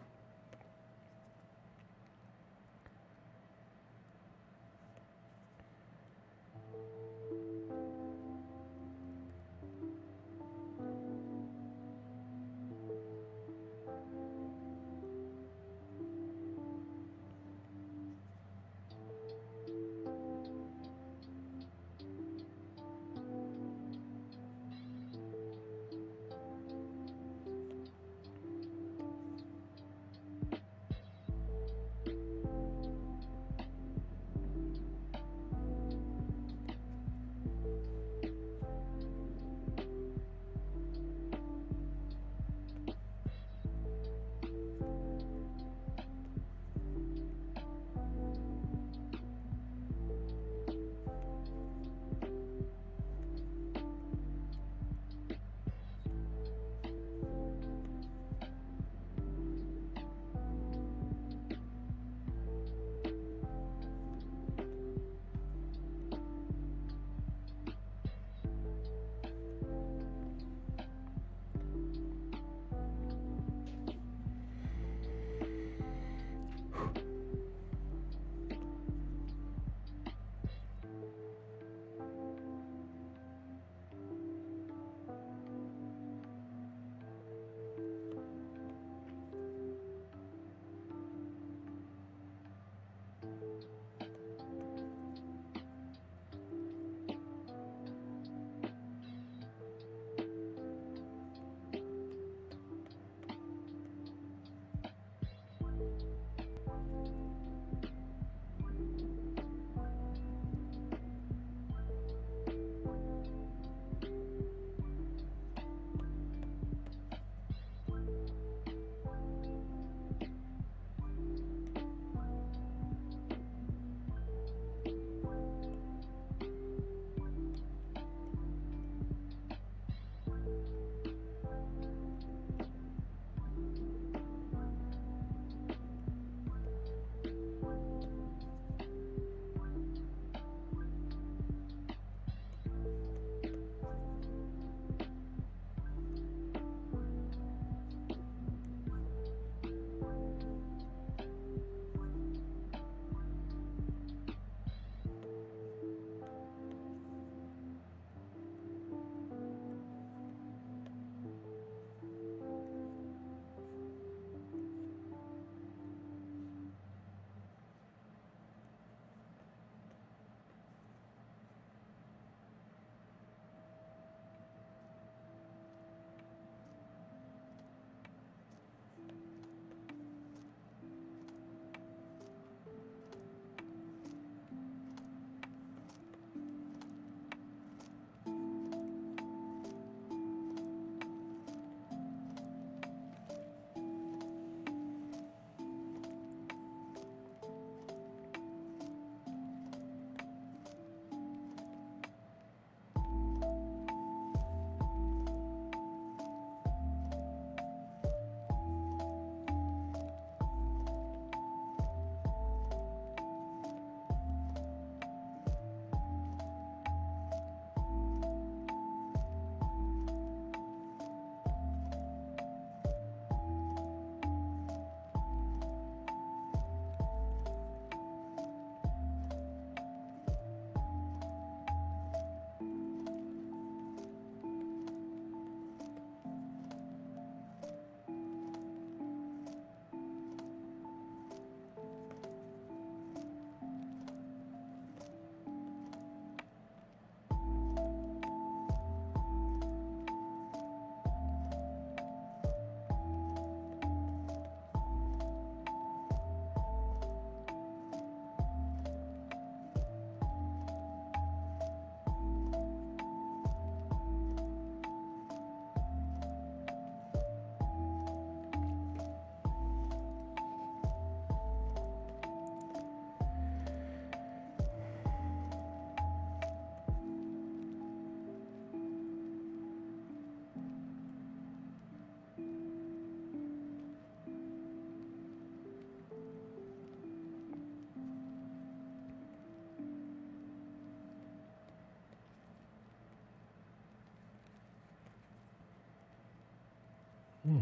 Mm.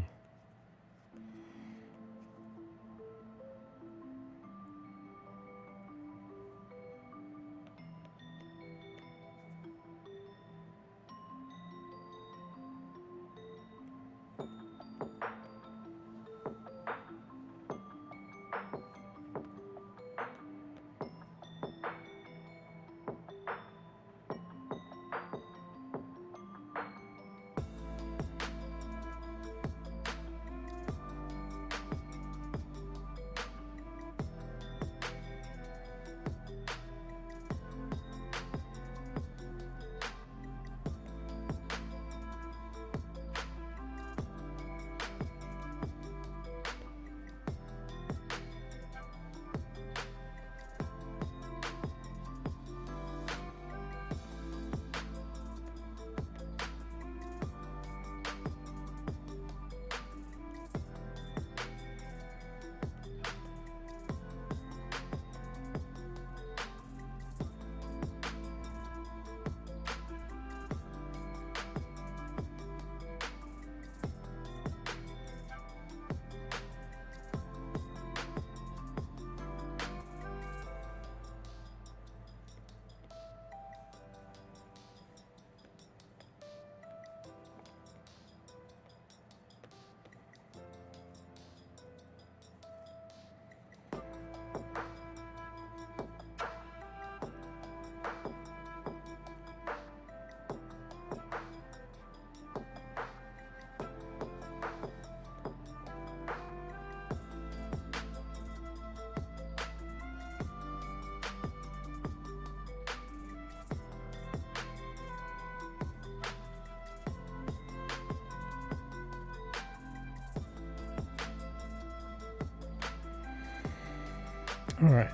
All right.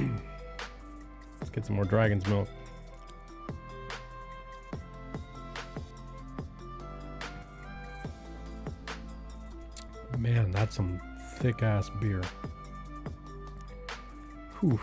Let's get some more dragon's milk. Man, that's some thick ass beer. Whew.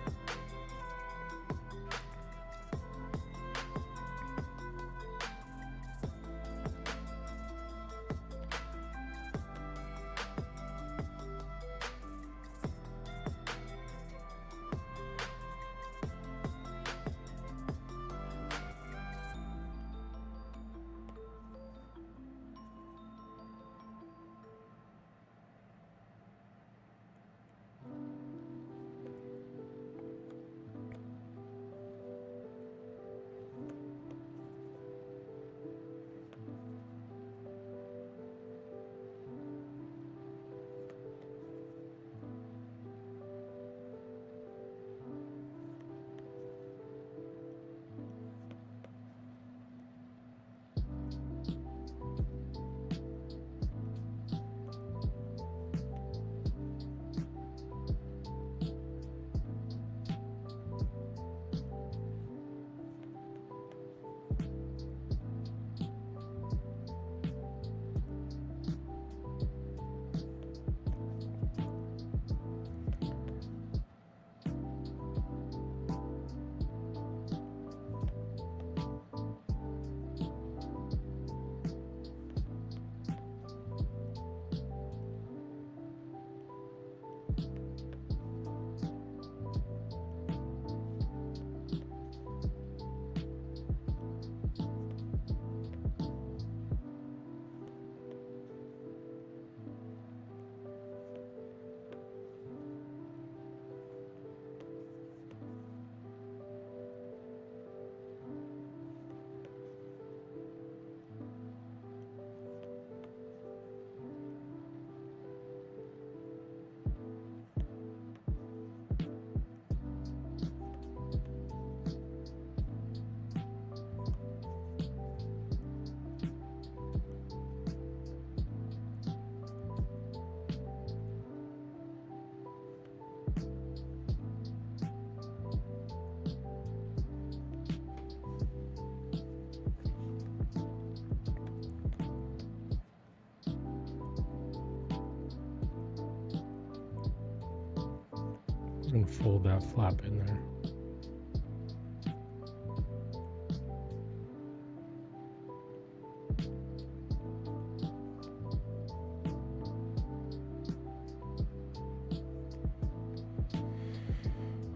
And fold that flap in there.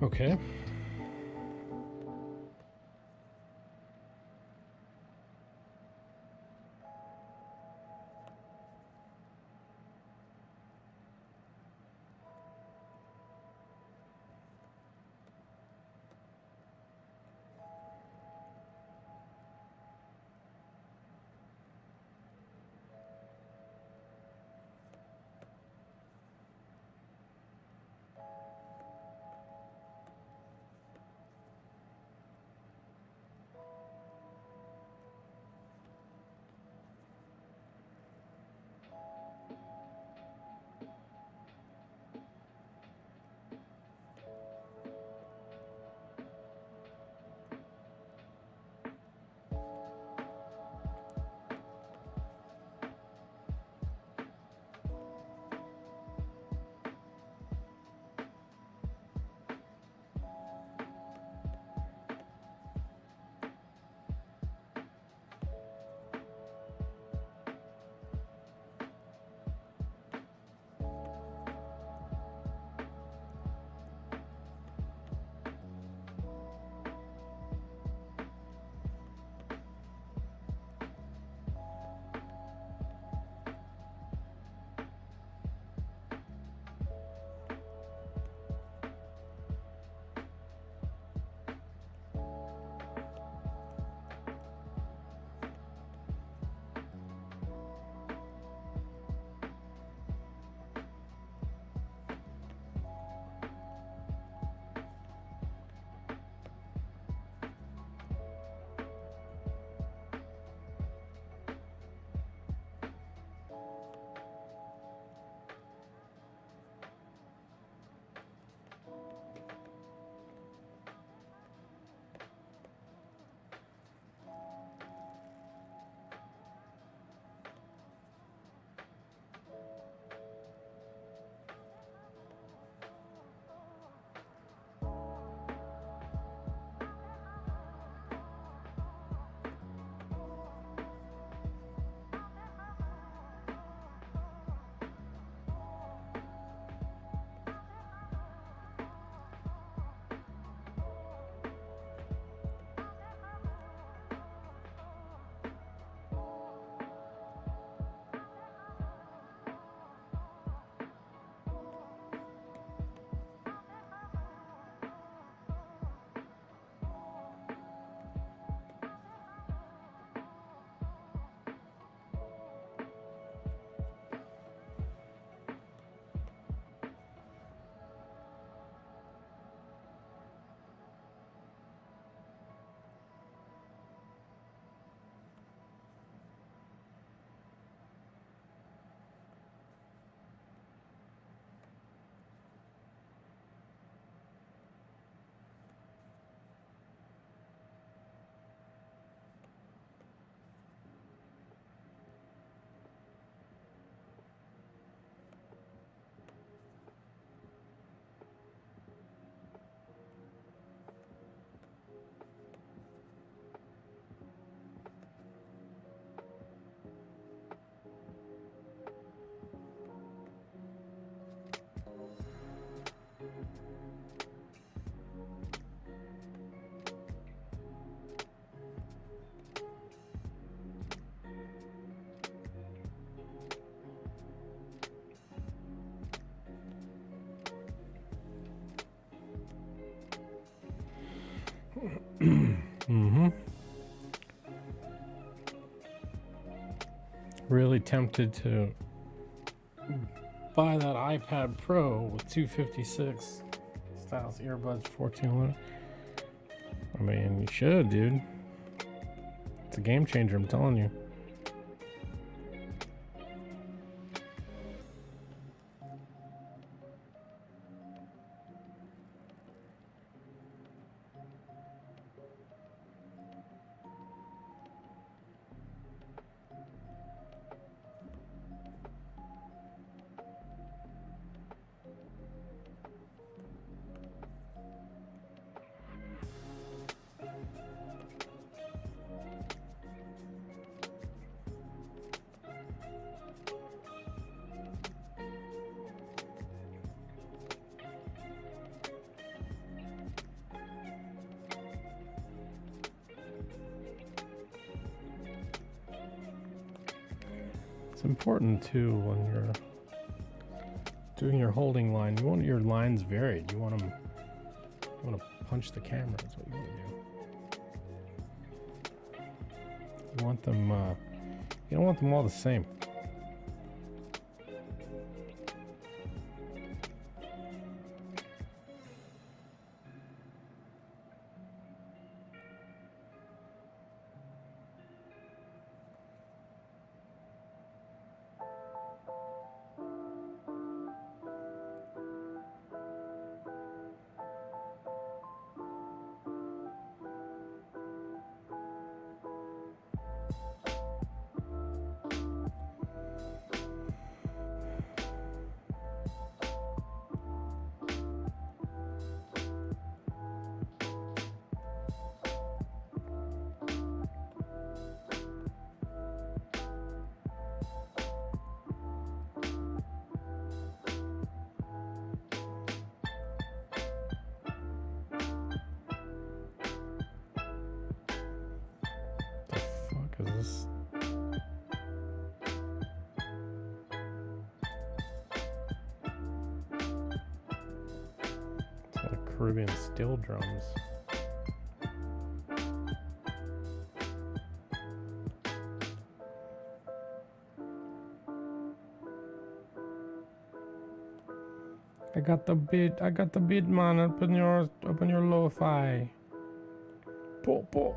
Okay. Mm-hmm. Really tempted to buy that iPad Pro with two fifty-six styles earbuds, fourteen eleven. I mean, you should, dude. It's a game changer, I'm telling you. It's important too when you're doing your holding line. You want your lines varied. You want them. You want to punch the camera. Is what you want to do. You want them. Uh, you don't want them all the same. Is this? It's like Caribbean steel drums. I got the beat. I got the beat, man. Up in your, up in your lo-fi. Pull, pull.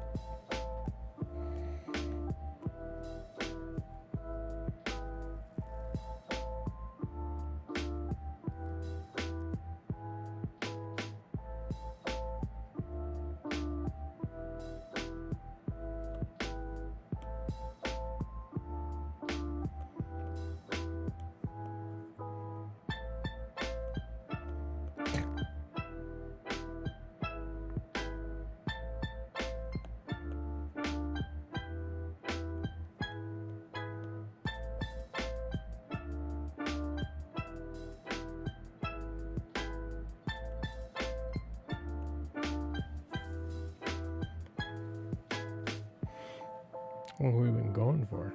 What have we been going for?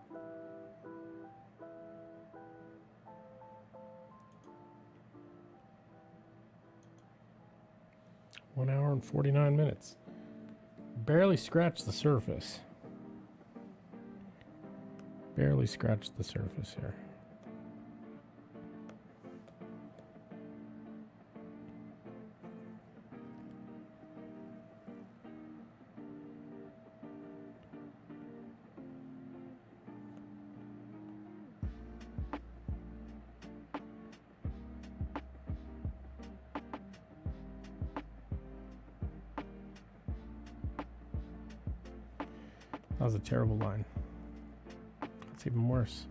One hour and forty-nine minutes. Barely scratched the surface. Barely scratched the surface here. That was a terrible line. That's even worse.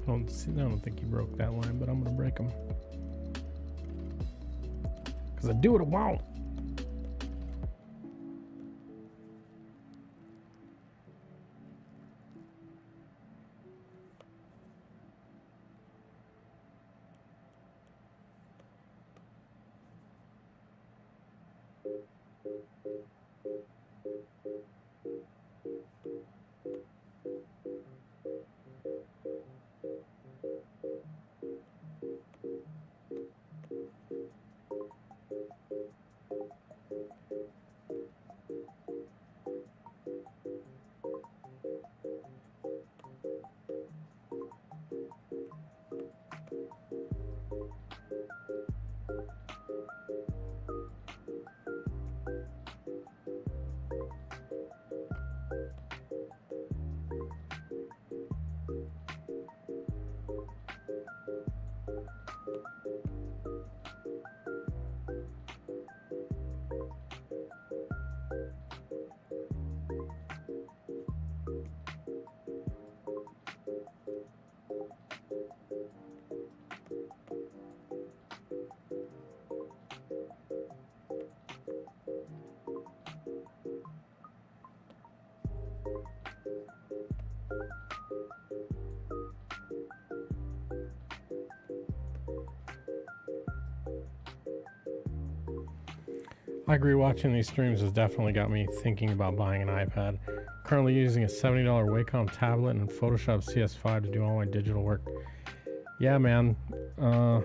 don't see, I don't think he broke that line, but I'm gonna break him. Cause I do what I want. I agree, watching these streams has definitely got me thinking about buying an iPad. Currently using a seventy dollar Wacom tablet and Photoshop C S five to do all my digital work. Yeah, man. Uh,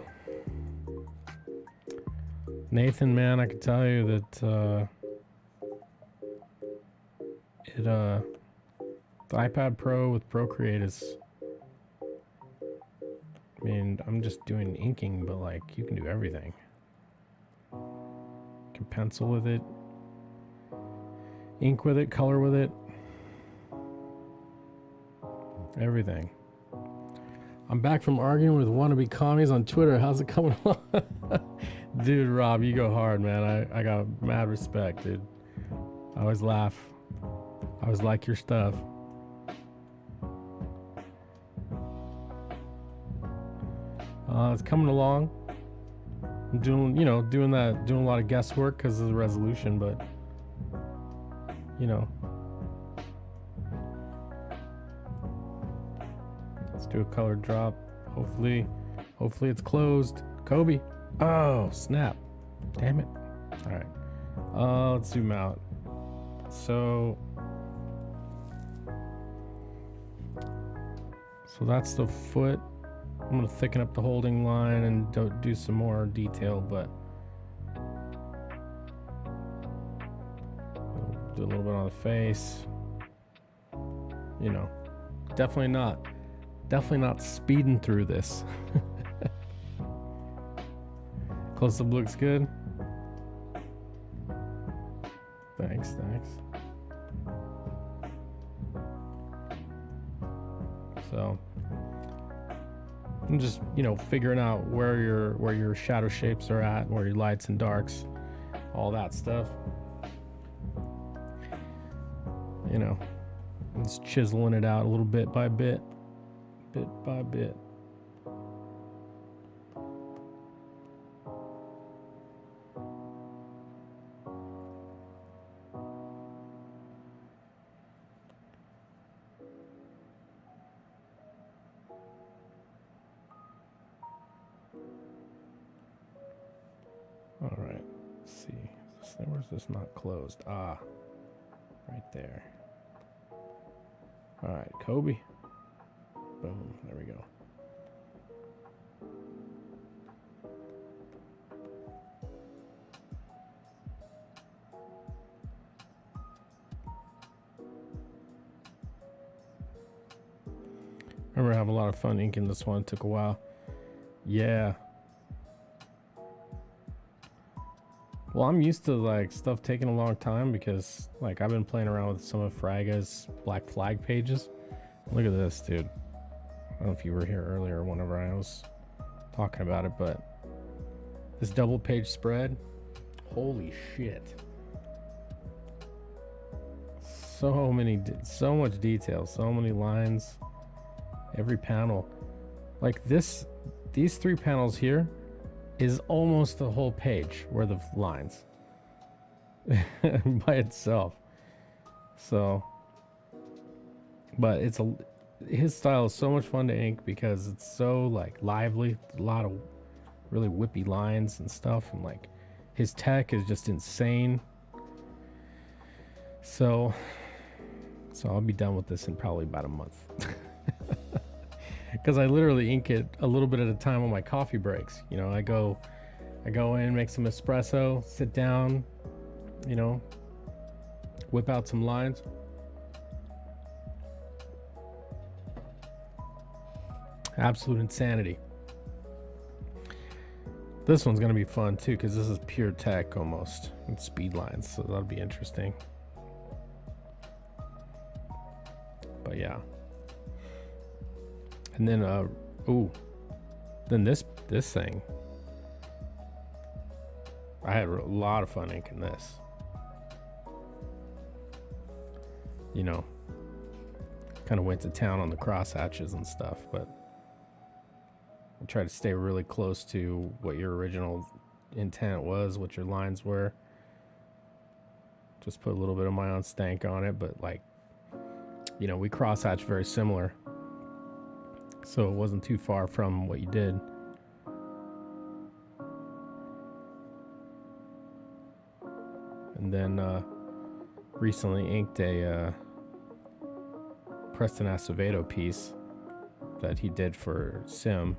Nathan, man, I can tell you that uh, it uh, the iPad Pro with Procreate is, I mean, I'm just doing inking, but like you can do everything. You can pencil with it, ink with it, color with it, everything. I'm back from arguing with wannabe commies on Twitter. How's it coming along? Dude, Rob, you go hard, man. I, I got mad respect, dude. I always laugh. I always like your stuff. Uh, it's coming along. I'm doing, you know, doing that, doing a lot of guesswork because of the resolution, but, you know. Let's do a color drop. Hopefully, hopefully it's closed. Kobe. Oh, snap. Damn it. All right. Uh, let's zoom out. So, so that's the foot. I'm gonna thicken up the holding line and do, do some more detail, but do a little bit on the face. You know, definitely not, definitely not speeding through this. Close up looks good. Thanks, thanks. So I'm just, you know, figuring out where your where your shadow shapes are at, where your lights and darks, all that stuff. You know, just chiseling it out a little bit by bit, bit by bit. All right, let's see. Where's this not closed? Ah, right there. All right, Kobe. Boom, there we go. I remember having a lot of fun inking this one. It took a while. Yeah. Well, I'm used to like stuff taking a long time because like I've been playing around with some of Fraga's Black Flag pages. Look at this, dude. I don't know if you were here earlier whenever I was talking about it, but this double page spread, holy shit. So many, so much detail, so many lines, every panel. Like this, these three panels here is almost the whole page where the lines by itself. So, but it's a, his style is so much fun to ink because it's so like lively, a lot of really whippy lines and stuff, and like his tech is just insane. So, so I'll be done with this in probably about a month. Because I literally ink it a little bit at a time on my coffee breaks. You know, I go, I go in, make some espresso, sit down, you know, whip out some lines. Absolute insanity. This one's gonna be fun too, because this is pure tech almost, and speed lines, so that'll be interesting. But yeah. And then, uh, ooh, then this, this thing, I had a lot of fun inking this. You know, kind of went to town on the cross hatches and stuff, but I try to stay really close to what your original intent was, what your lines were. Just put a little bit of my own stank on it, but like, you know, we cross hatch very similar. So it wasn't too far from what you did. And then uh, recently inked a uh, Preston Acevedo piece that he did for Sim.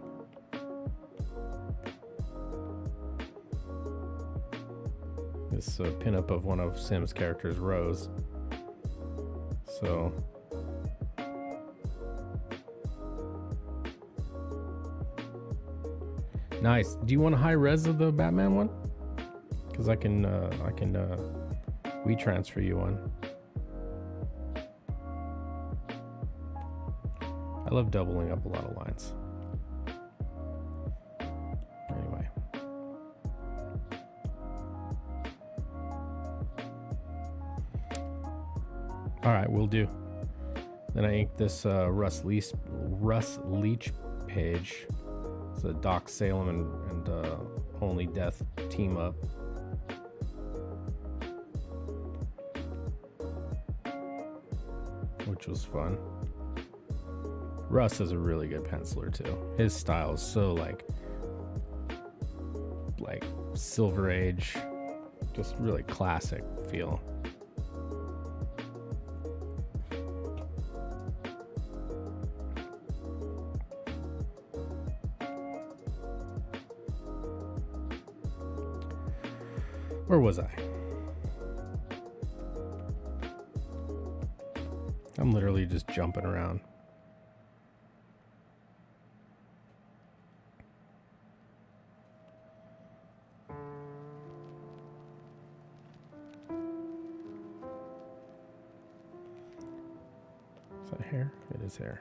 This uh, pinup of one of Sim's characters, Rose. So nice. Do you want a high res of the Batman one? Because I can uh, I can uh, we transfer you one. I love doubling up a lot of lines. Anyway. All right, we'll do. Then I inked this uh, Russ Leach Russ Leach page. It's a Doc Salem and, and uh, Only Death team up. Which was fun. Russ is a really good penciler too. His style is so like, like Silver Age, just really classic feel. Where was I? I'm literally just jumping around. Is that hair? It is hair.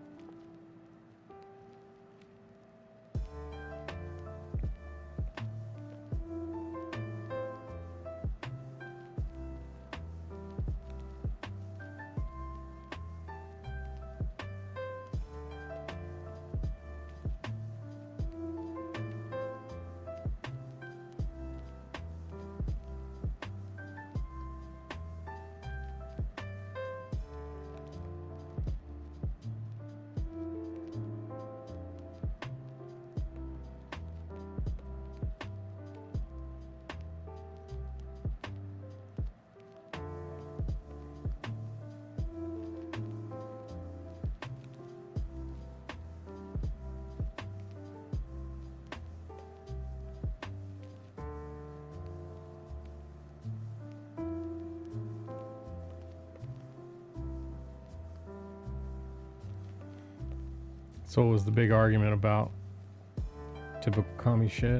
So what was the big argument about? Typical commie shit.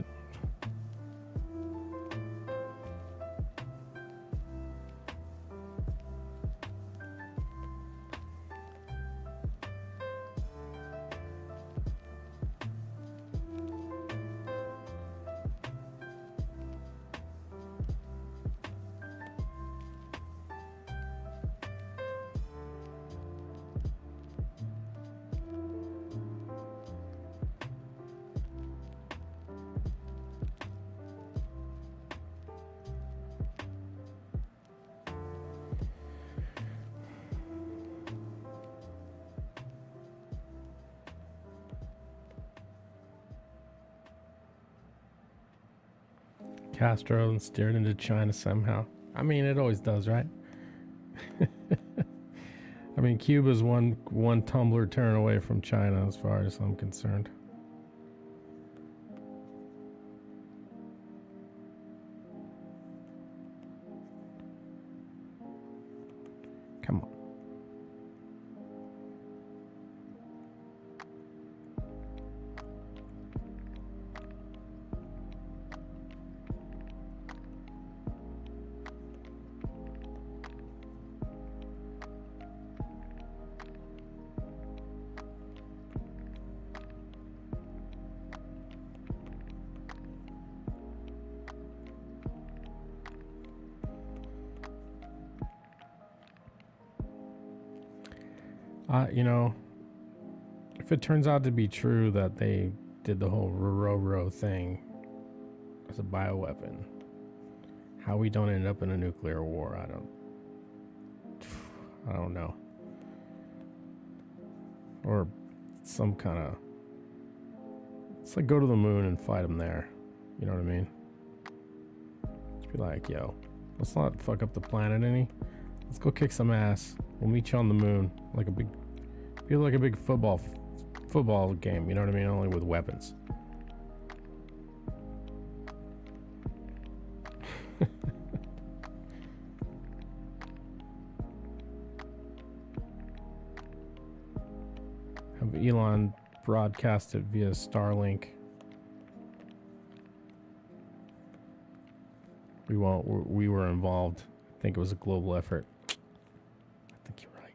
Castro and steered into China somehow. I mean, it always does, right? I mean, Cuba's one one tumbler turn away from China as far as I'm concerned. Come on. Uh, you know, if it turns out to be true that they did the whole Roro thing as a bioweapon, how we don't end up in a nuclear war, I don't, I don't know. Or some kind of, it's like go to the moon and fight them there. You know what I mean? Just be like, yo, let's not fuck up the planet any. Let's go kick some ass. We'll meet you on the moon, like a big, feel like a big football, football game. You know what I mean? Only with weapons. Have Elon broadcast it via Starlink. We won't. We were involved. I think it was a global effort. I think you're right.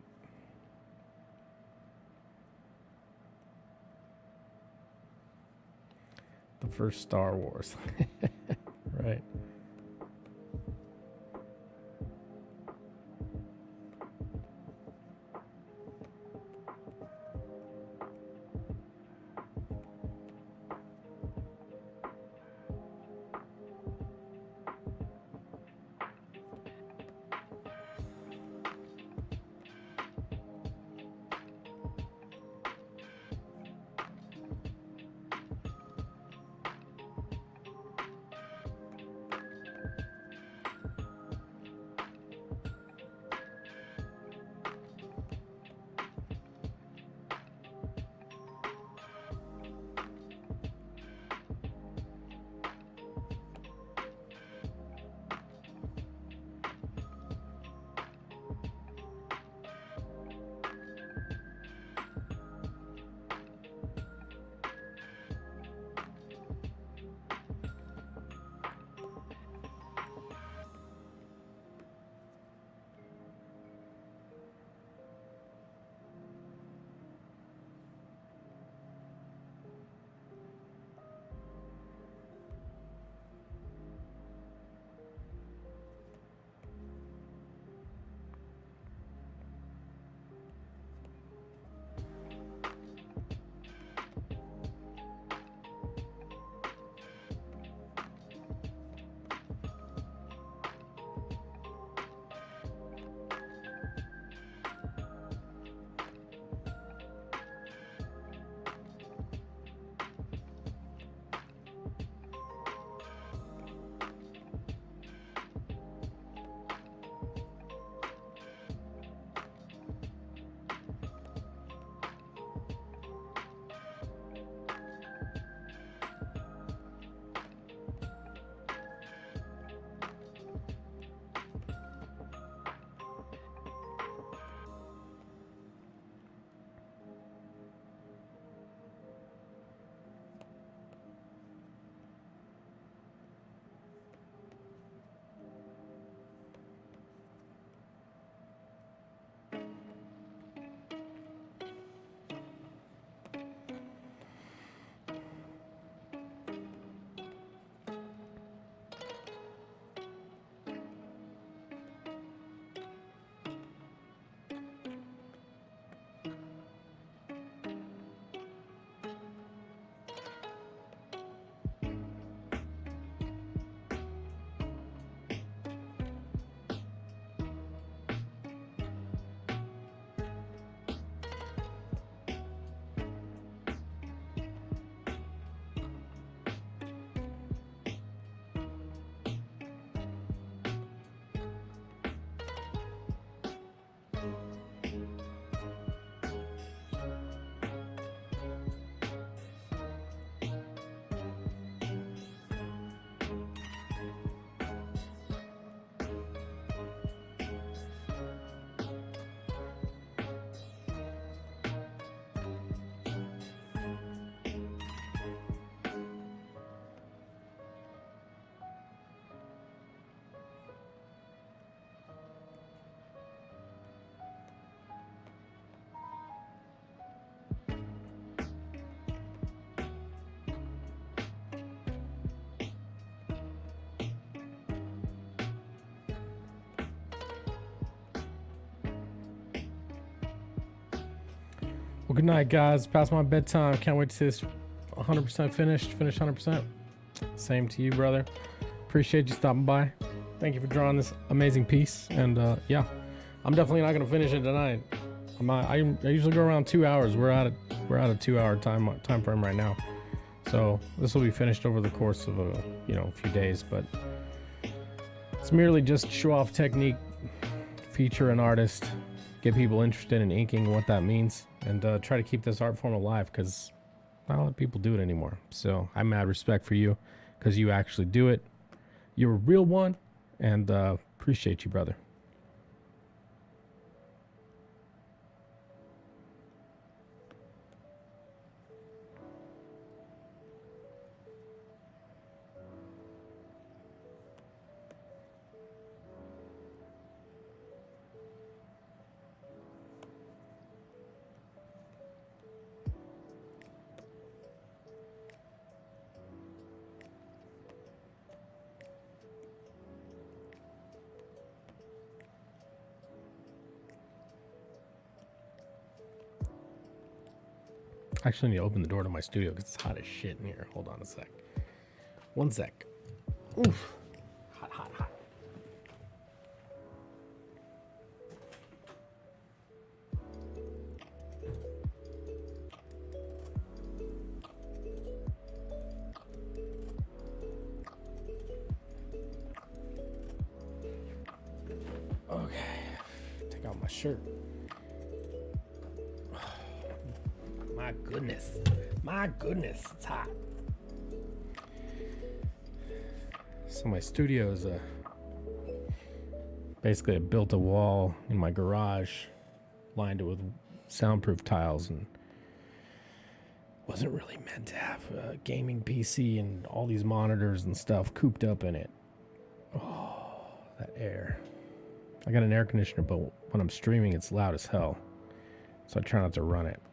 The first Star Wars. Right. Well, good night, guys. Past my bedtime. Can't wait to see this one hundred percent finished. Finished one hundred percent. Same to you, brother. Appreciate you stopping by. Thank you for drawing this amazing piece. And uh, yeah, I'm definitely not gonna finish it tonight. I'm not, I, I usually go around two hours. We're at a we're at a two-hour time time frame right now. So this will be finished over the course of a you know a few days. But it's merely just show off technique, feature an artist, get people interested in inking, what that means, and uh, try to keep this art form alive because not a lot of people do it anymore. So I have mad respect for you because you actually do it. You're a real one, and uh, appreciate you, brother. I actually need to open the door to my studio because it's hot as shit in here. Hold on a sec. One sec. Oof. Hot, hot, hot. Okay. Take out my shirt. My goodness. My goodness. It's hot. So my studio is a basically I built a wall in my garage, lined it with soundproof tiles, and wasn't really meant to have a gaming P C and all these monitors and stuff cooped up in it. Oh, that air. I got an air conditioner, but when I'm streaming it's loud as hell. So I try not to run it.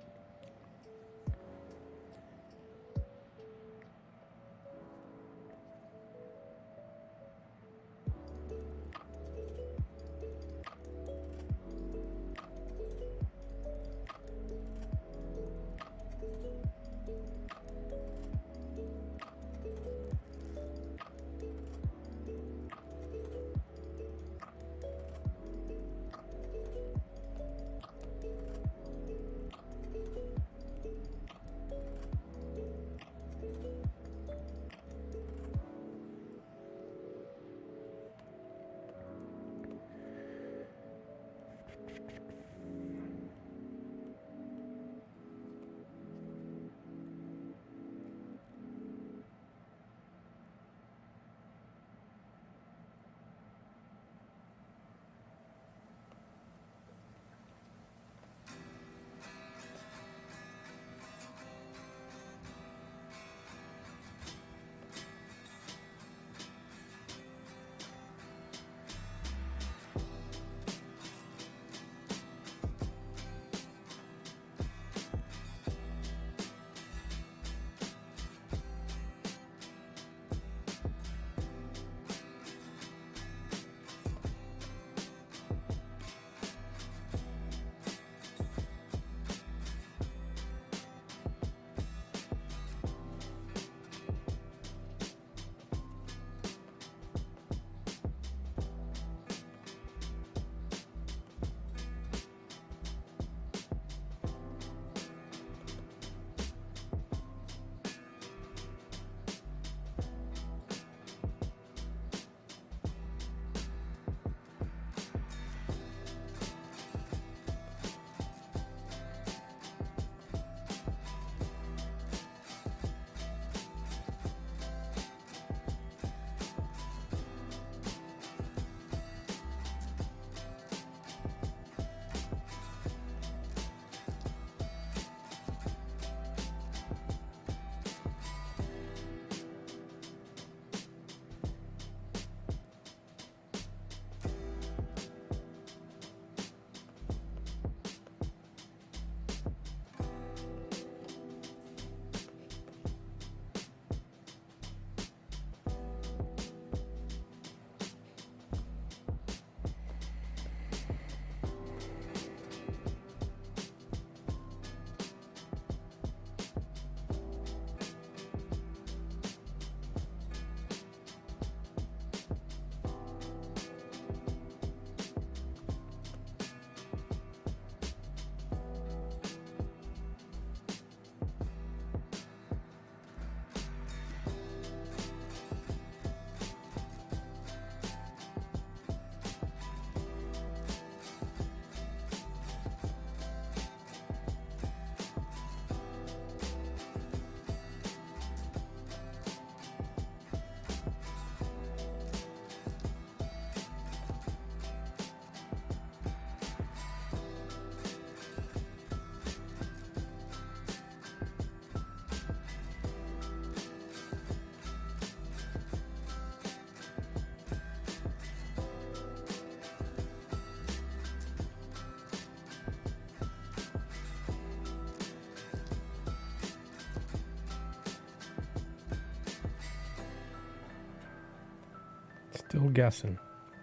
Still guessing.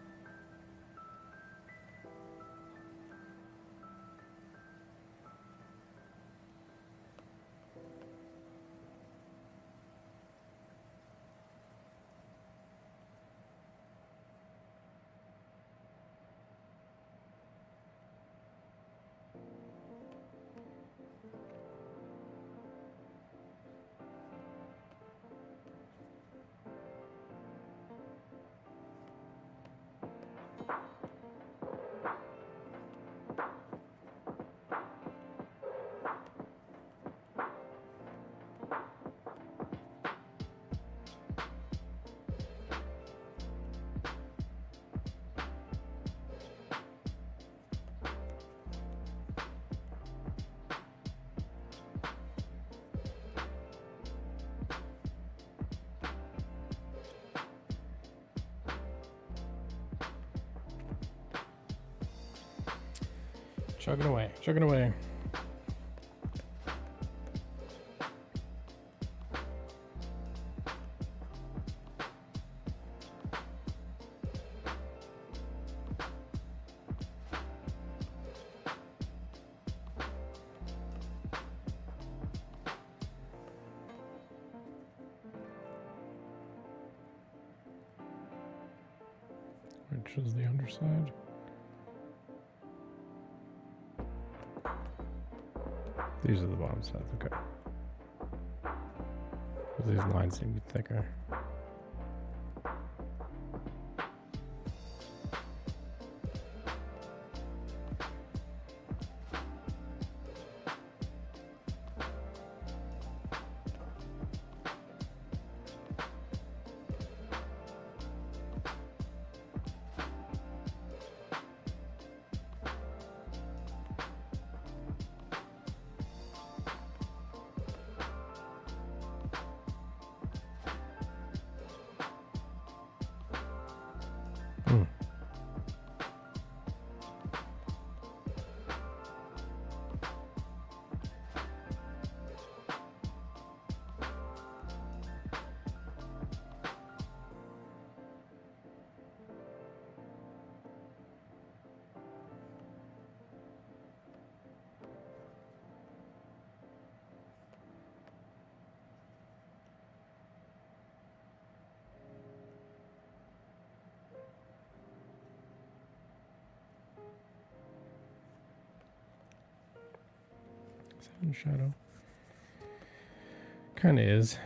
Chugging away, chugging away. Which is the underside? These are the bottom sides, okay. These lines seem to be thicker. Hmm. Sun shadow. Kind of is.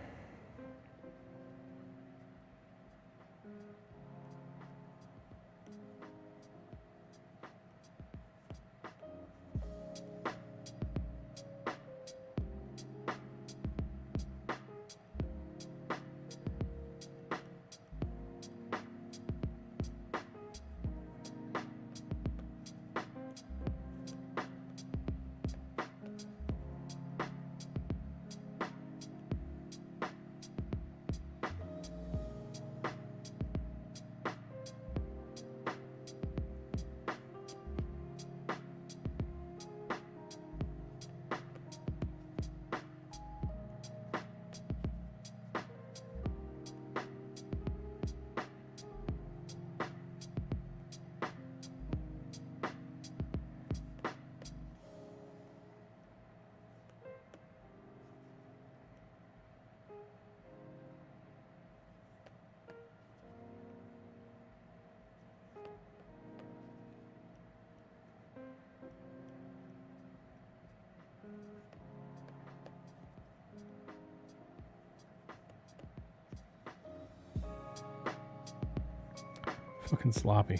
Fucking sloppy.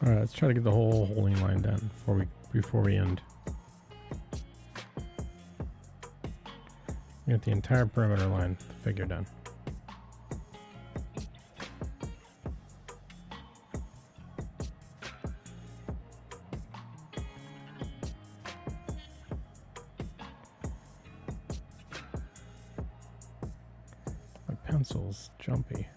All right, let's try to get the whole holding line done before we before we end. Get the entire perimeter line figure done. My pencil's jumpy.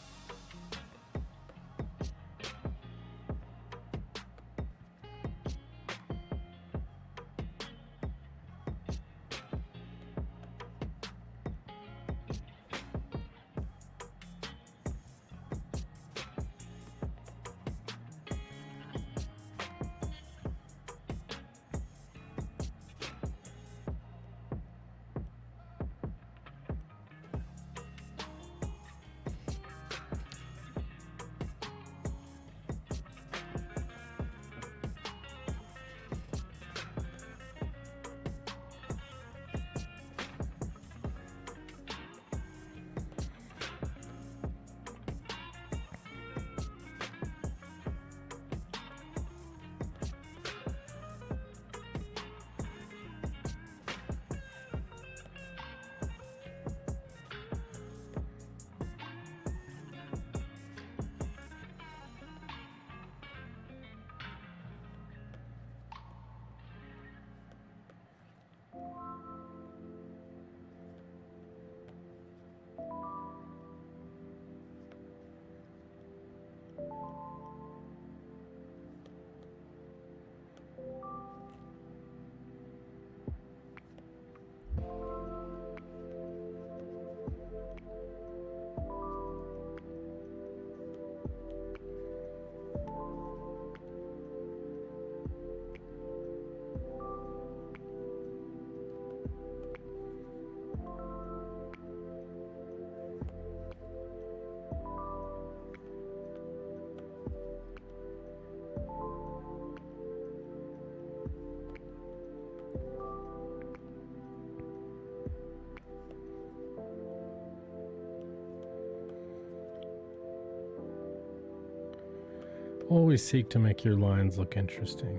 Always seek to make your lines look interesting.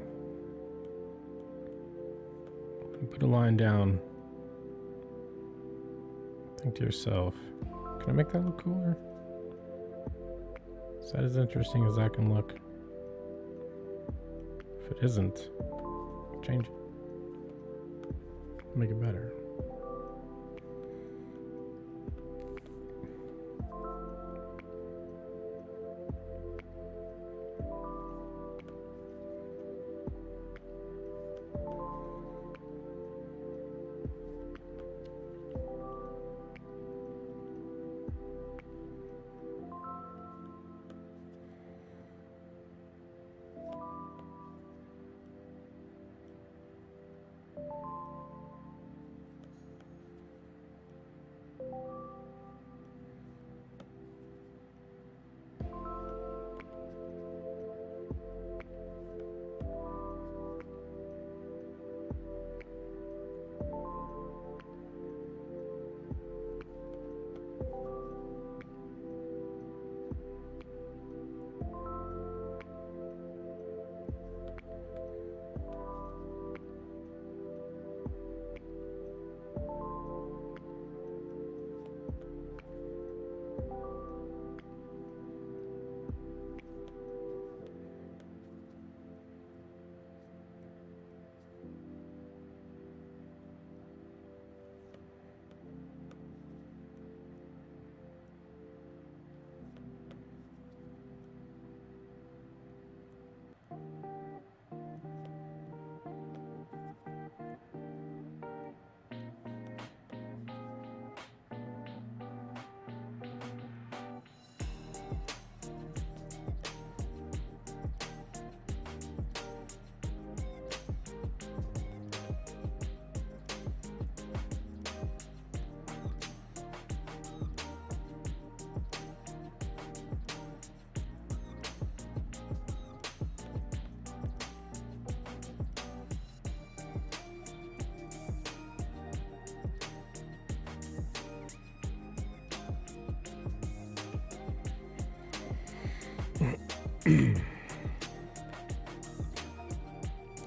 When you put a line down, think to yourself, can I make that look cooler? Is that as interesting as that can look? If it isn't, change it. Make it better.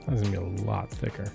That's gonna be a lot thicker.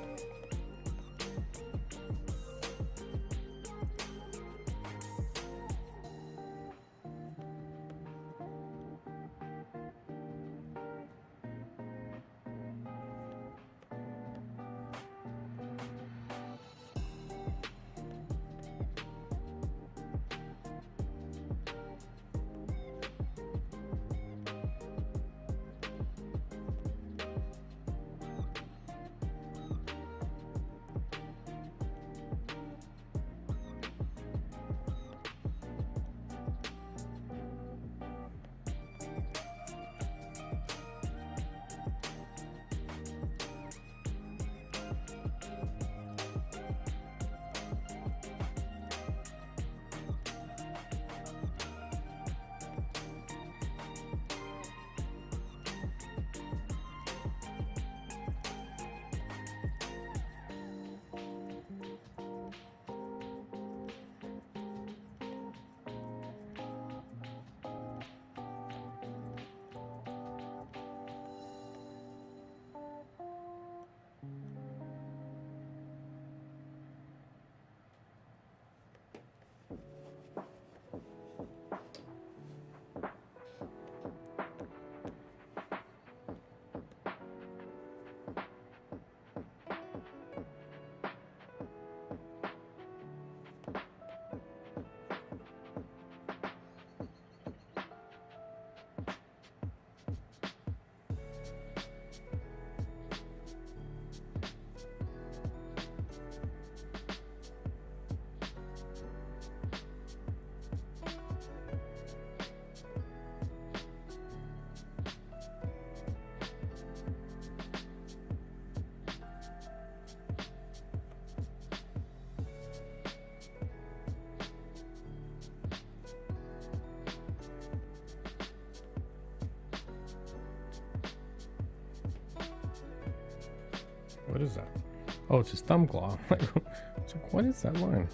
What is that? Oh, it's his thumb claw. It's like, what is that line?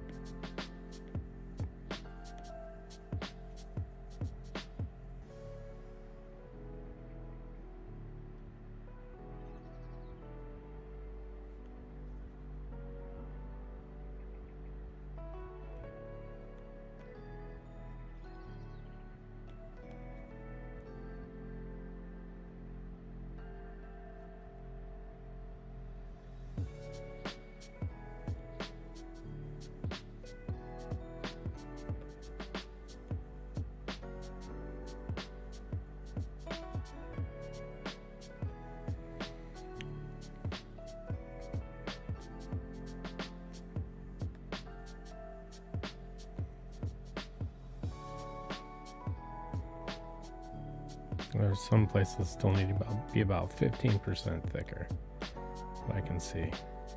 There's some places still need to about, be about fifteen percent thicker, I can see.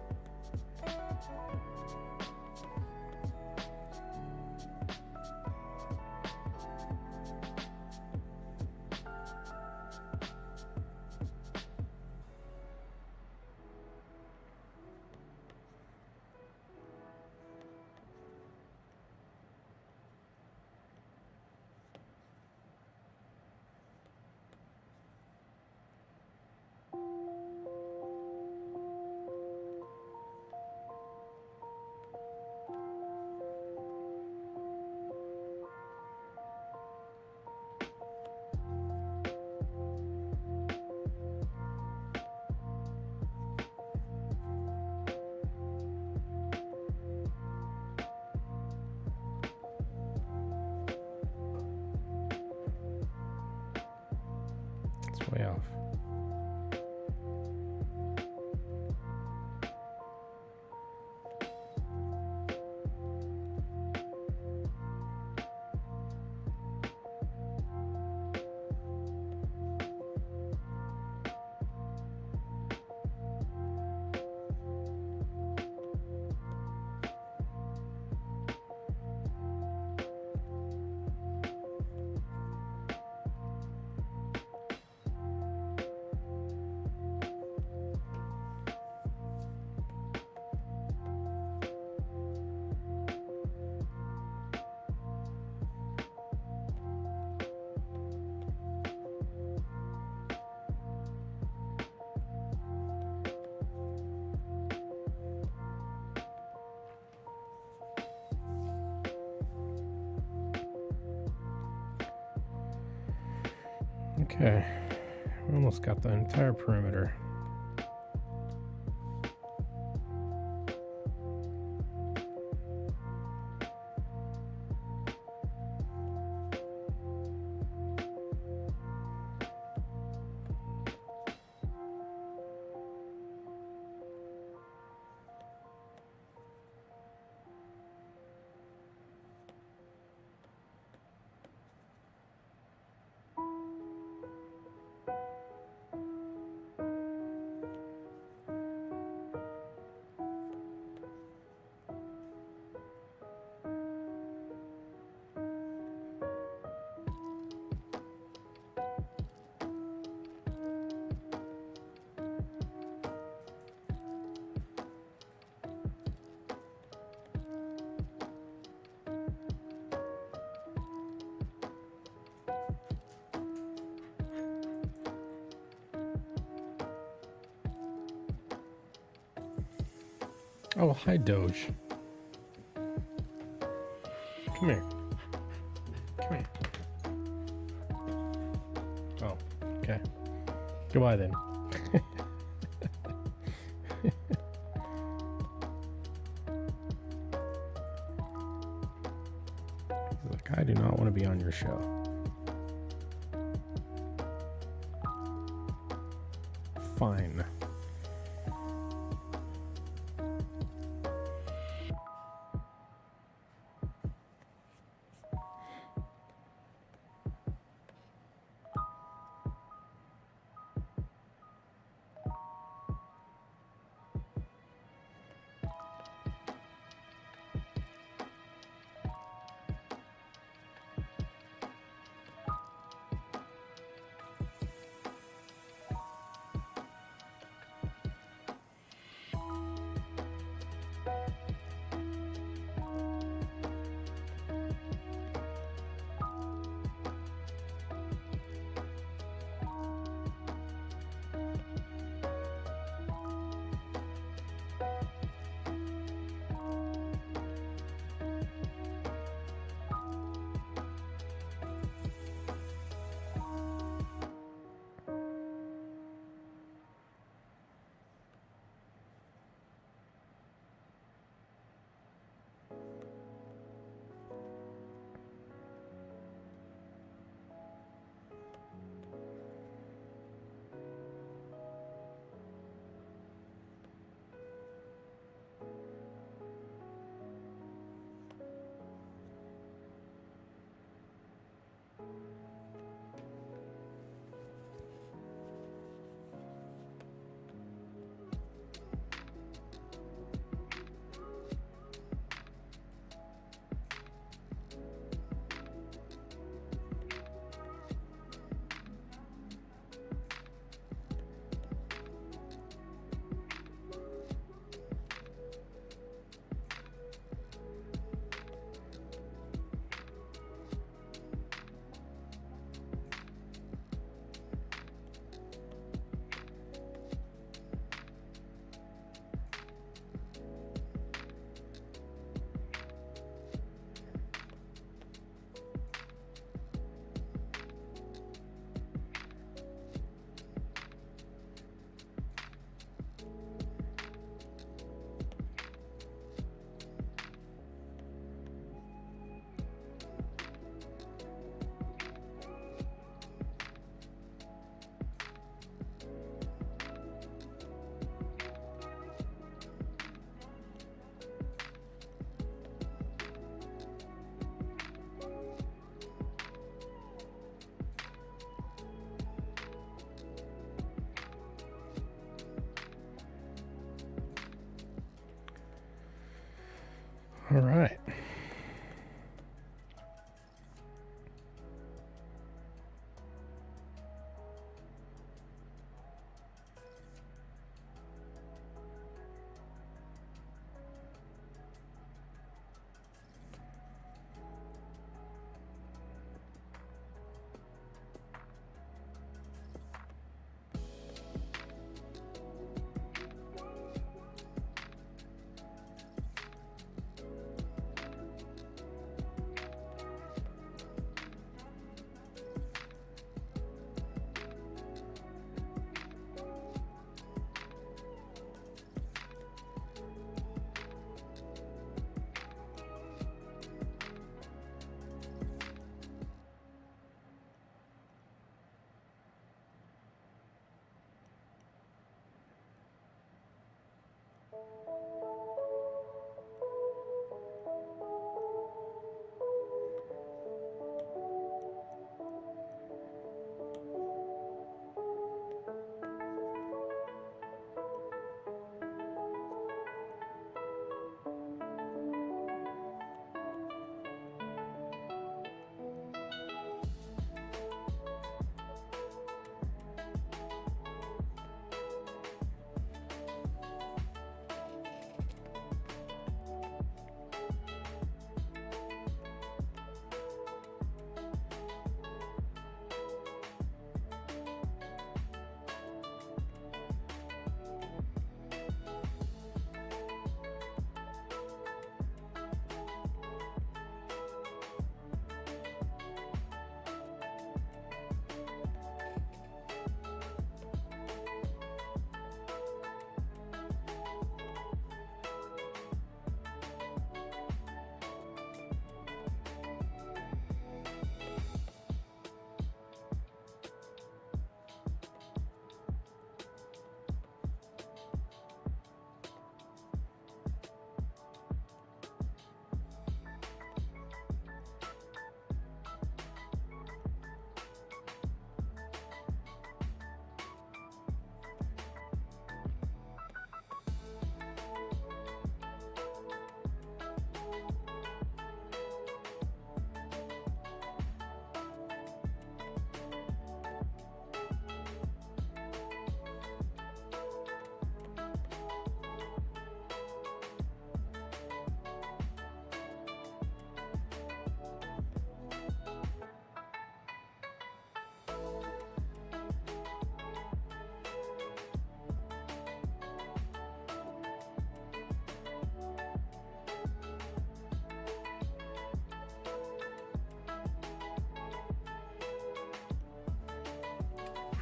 Way off. Okay, we almost got the entire perimeter. Oh, hi, Doge. Come here. Come here. Oh, okay. Goodbye then. Like, I do not want to be on your show. Fine.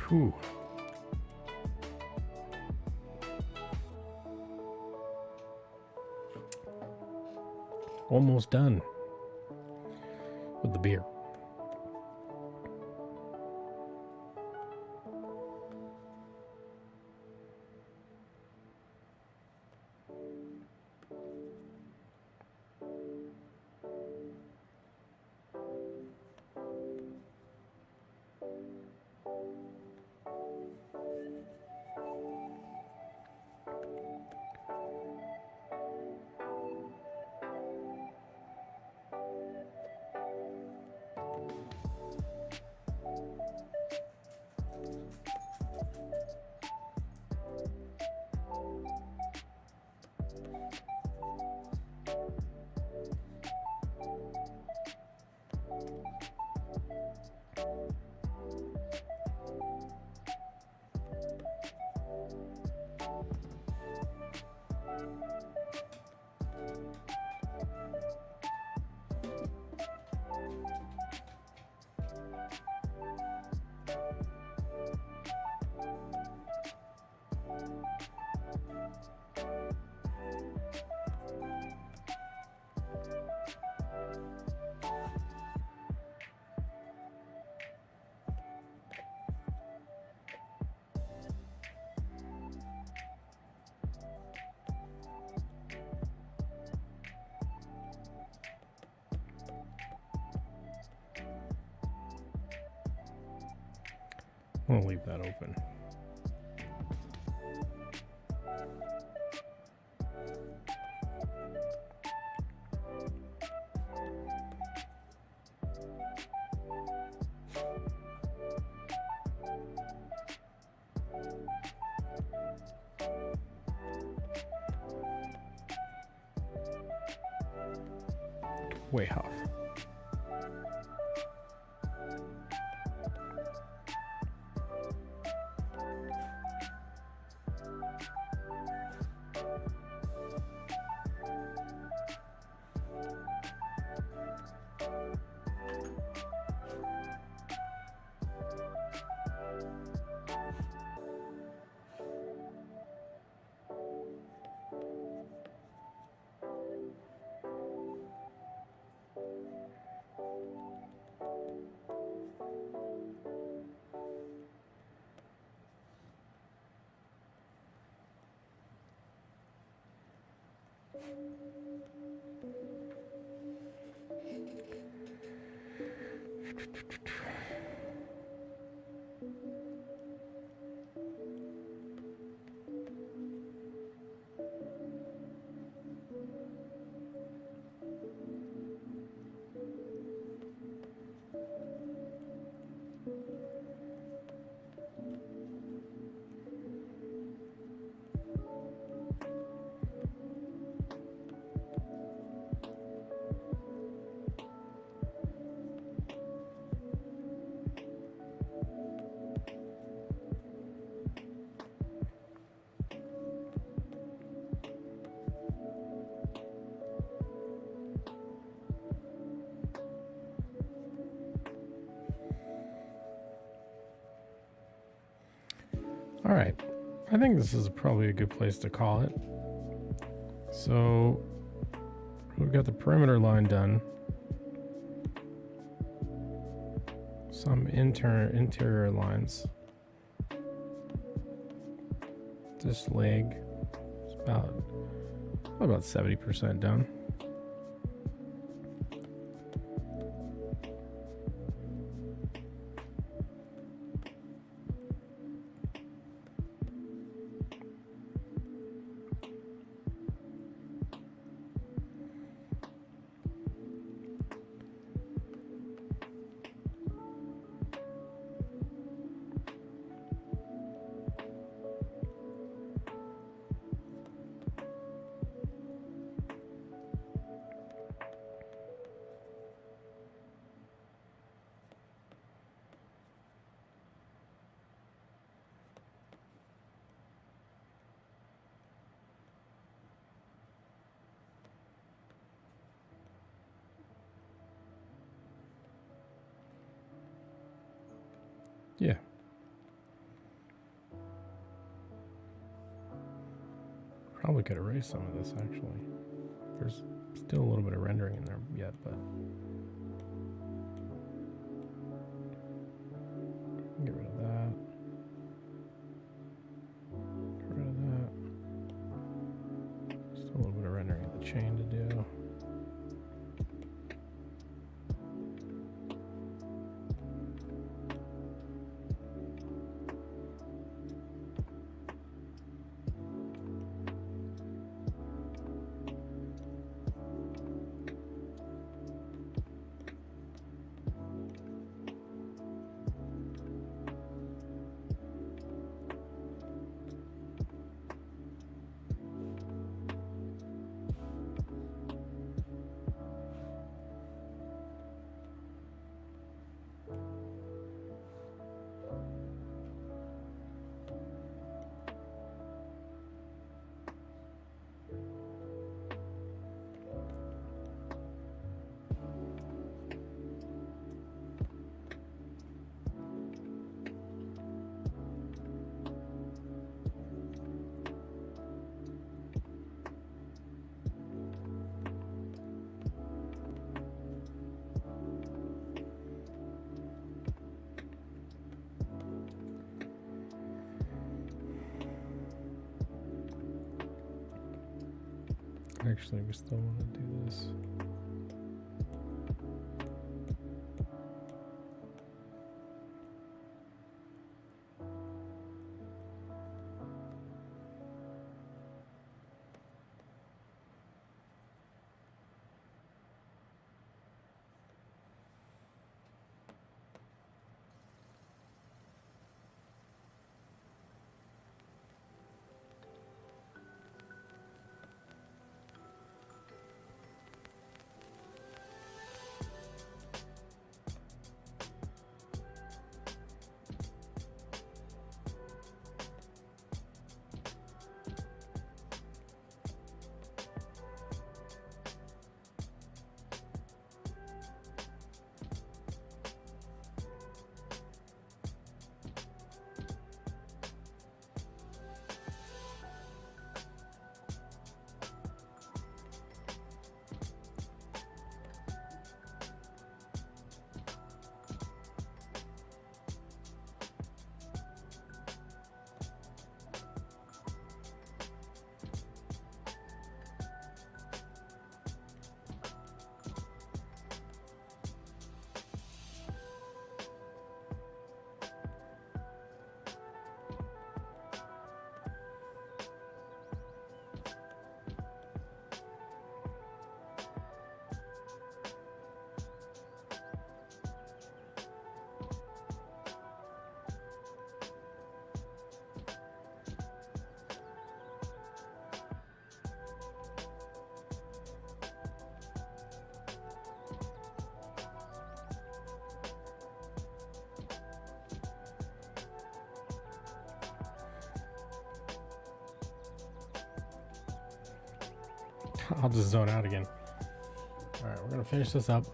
Whew. Almost done with the beer. I'll leave that open. Way off. All right, I think this is probably a good place to call it. So we've got the perimeter line done. Some inter interior lines. This leg is about about seventy percent done. Yeah. Probably could erase some of this actually. There's still a little bit of rendering in there yet, but get rid of that. Get rid of that. Still a little bit of rendering of the chain to do. Actually, we still want to do this. I'll just zone out again. All right, we're gonna finish this up.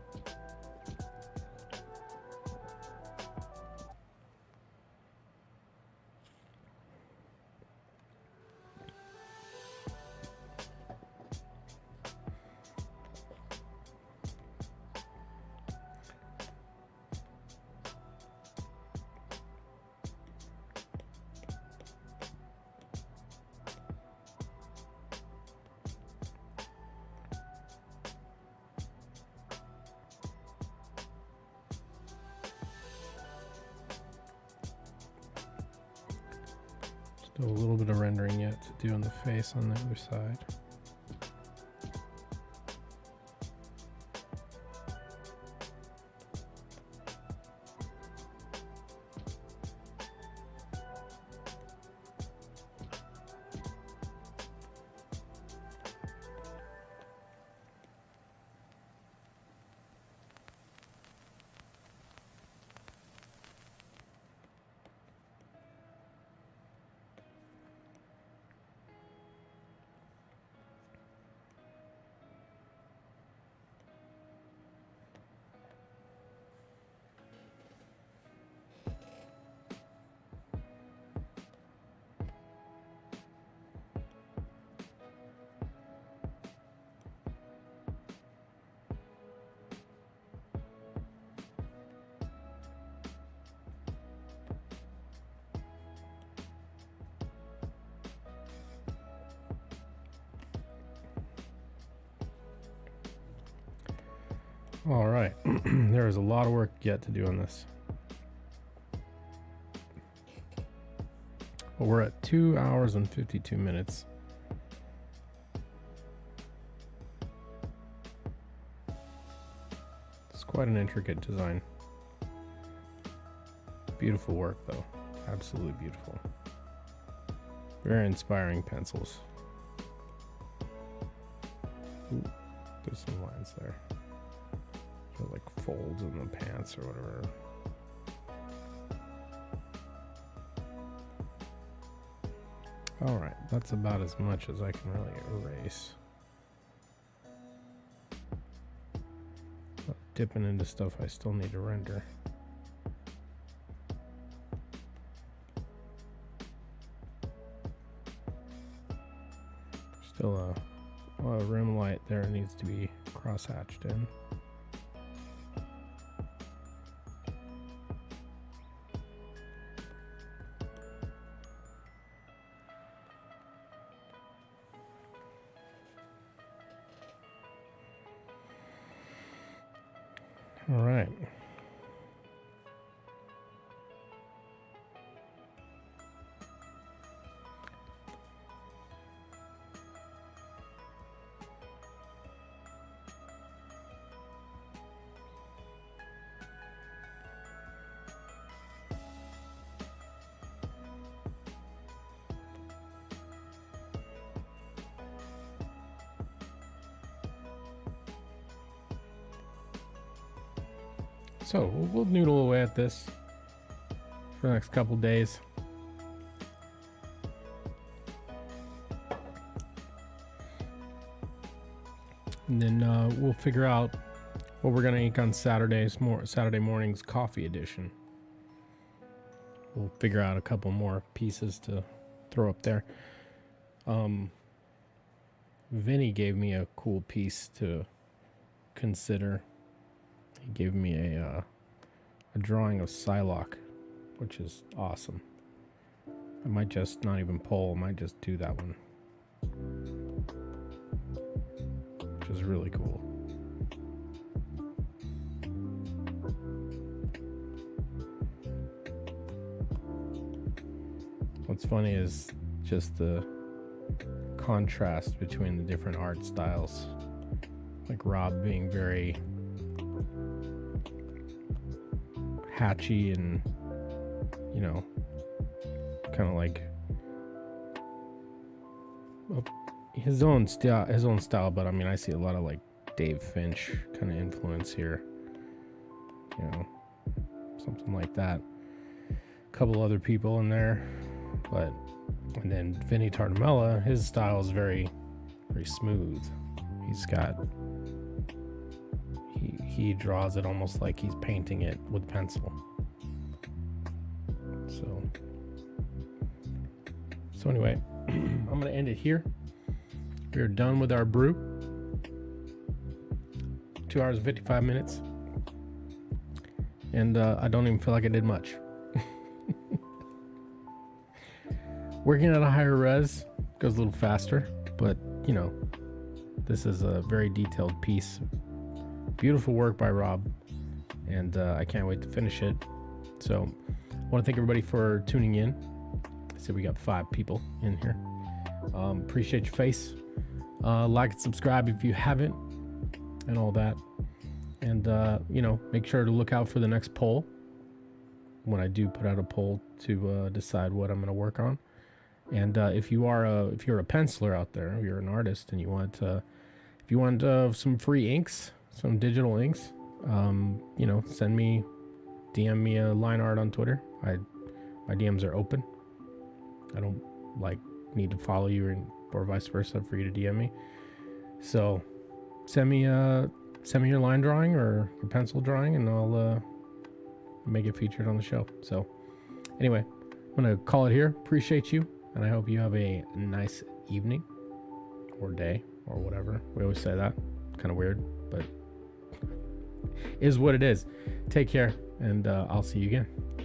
Still a little bit of rendering yet to do on the face on the other side. All right, there is a lot of work yet to do on this. Well, we're at two hours and fifty-two minutes. It's quite an intricate design. Beautiful work, though. Absolutely beautiful. Very inspiring pencils. Ooh, there's some lines there. They're like folds in the pants or whatever. All right, that's about as much as I can really erase. But dipping into stuff I still need to render. Still a, a rim light there needs to be cross-hatched in. All right. So we'll noodle away at this for the next couple days. And then uh, we'll figure out what we're gonna ink on Saturdays, more Saturday morning's coffee edition. We'll figure out a couple more pieces to throw up there. Um, Vinny gave me a cool piece to consider. He gave me a uh, a drawing of Psylocke, which is awesome. I might just not even pull. I might just do that one, which is really cool. What's funny is just the contrast between the different art styles. Like Rob being very hatchy and, you know, kind of like well, his own style, his own style. But I mean, I see a lot of like Dave Finch kind of influence here. You know, something like that. A couple other people in there, but and then Vinny Tartamella, his style is very, very smooth. He's got. He, he draws it almost like he's painting it with pencil. So, so anyway, I'm going to end it here. We're done with our brew. Two hours and fifty-five minutes. And uh, I don't even feel like I did much. Working at a higher res goes a little faster, but you know, this is a very detailed piece. Beautiful work by Rob, and uh, I can't wait to finish it. So I want to thank everybody for tuning in. I said we got five people in here. Um, appreciate your face. Uh, like and subscribe if you haven't, and all that. And uh, you know, make sure to look out for the next poll when I do put out a poll to uh, decide what I'm going to work on. And uh, if you are a if you're a penciler out there, or you're an artist, and you want uh, if you want uh, some free inks. Some digital inks, um, you know, send me, D M me a line art on Twitter. I, my D Ms are open. I don't like need to follow you or, or vice versa for you to D M me. So send me uh send me your line drawing or your pencil drawing, and I'll uh, make it featured on the show. So anyway, I'm gonna call it here. Appreciate you, and I hope you have a nice evening or day or whatever. We always say that. Kind of weird, but is what it is. Take care, and uh, I'll see you again.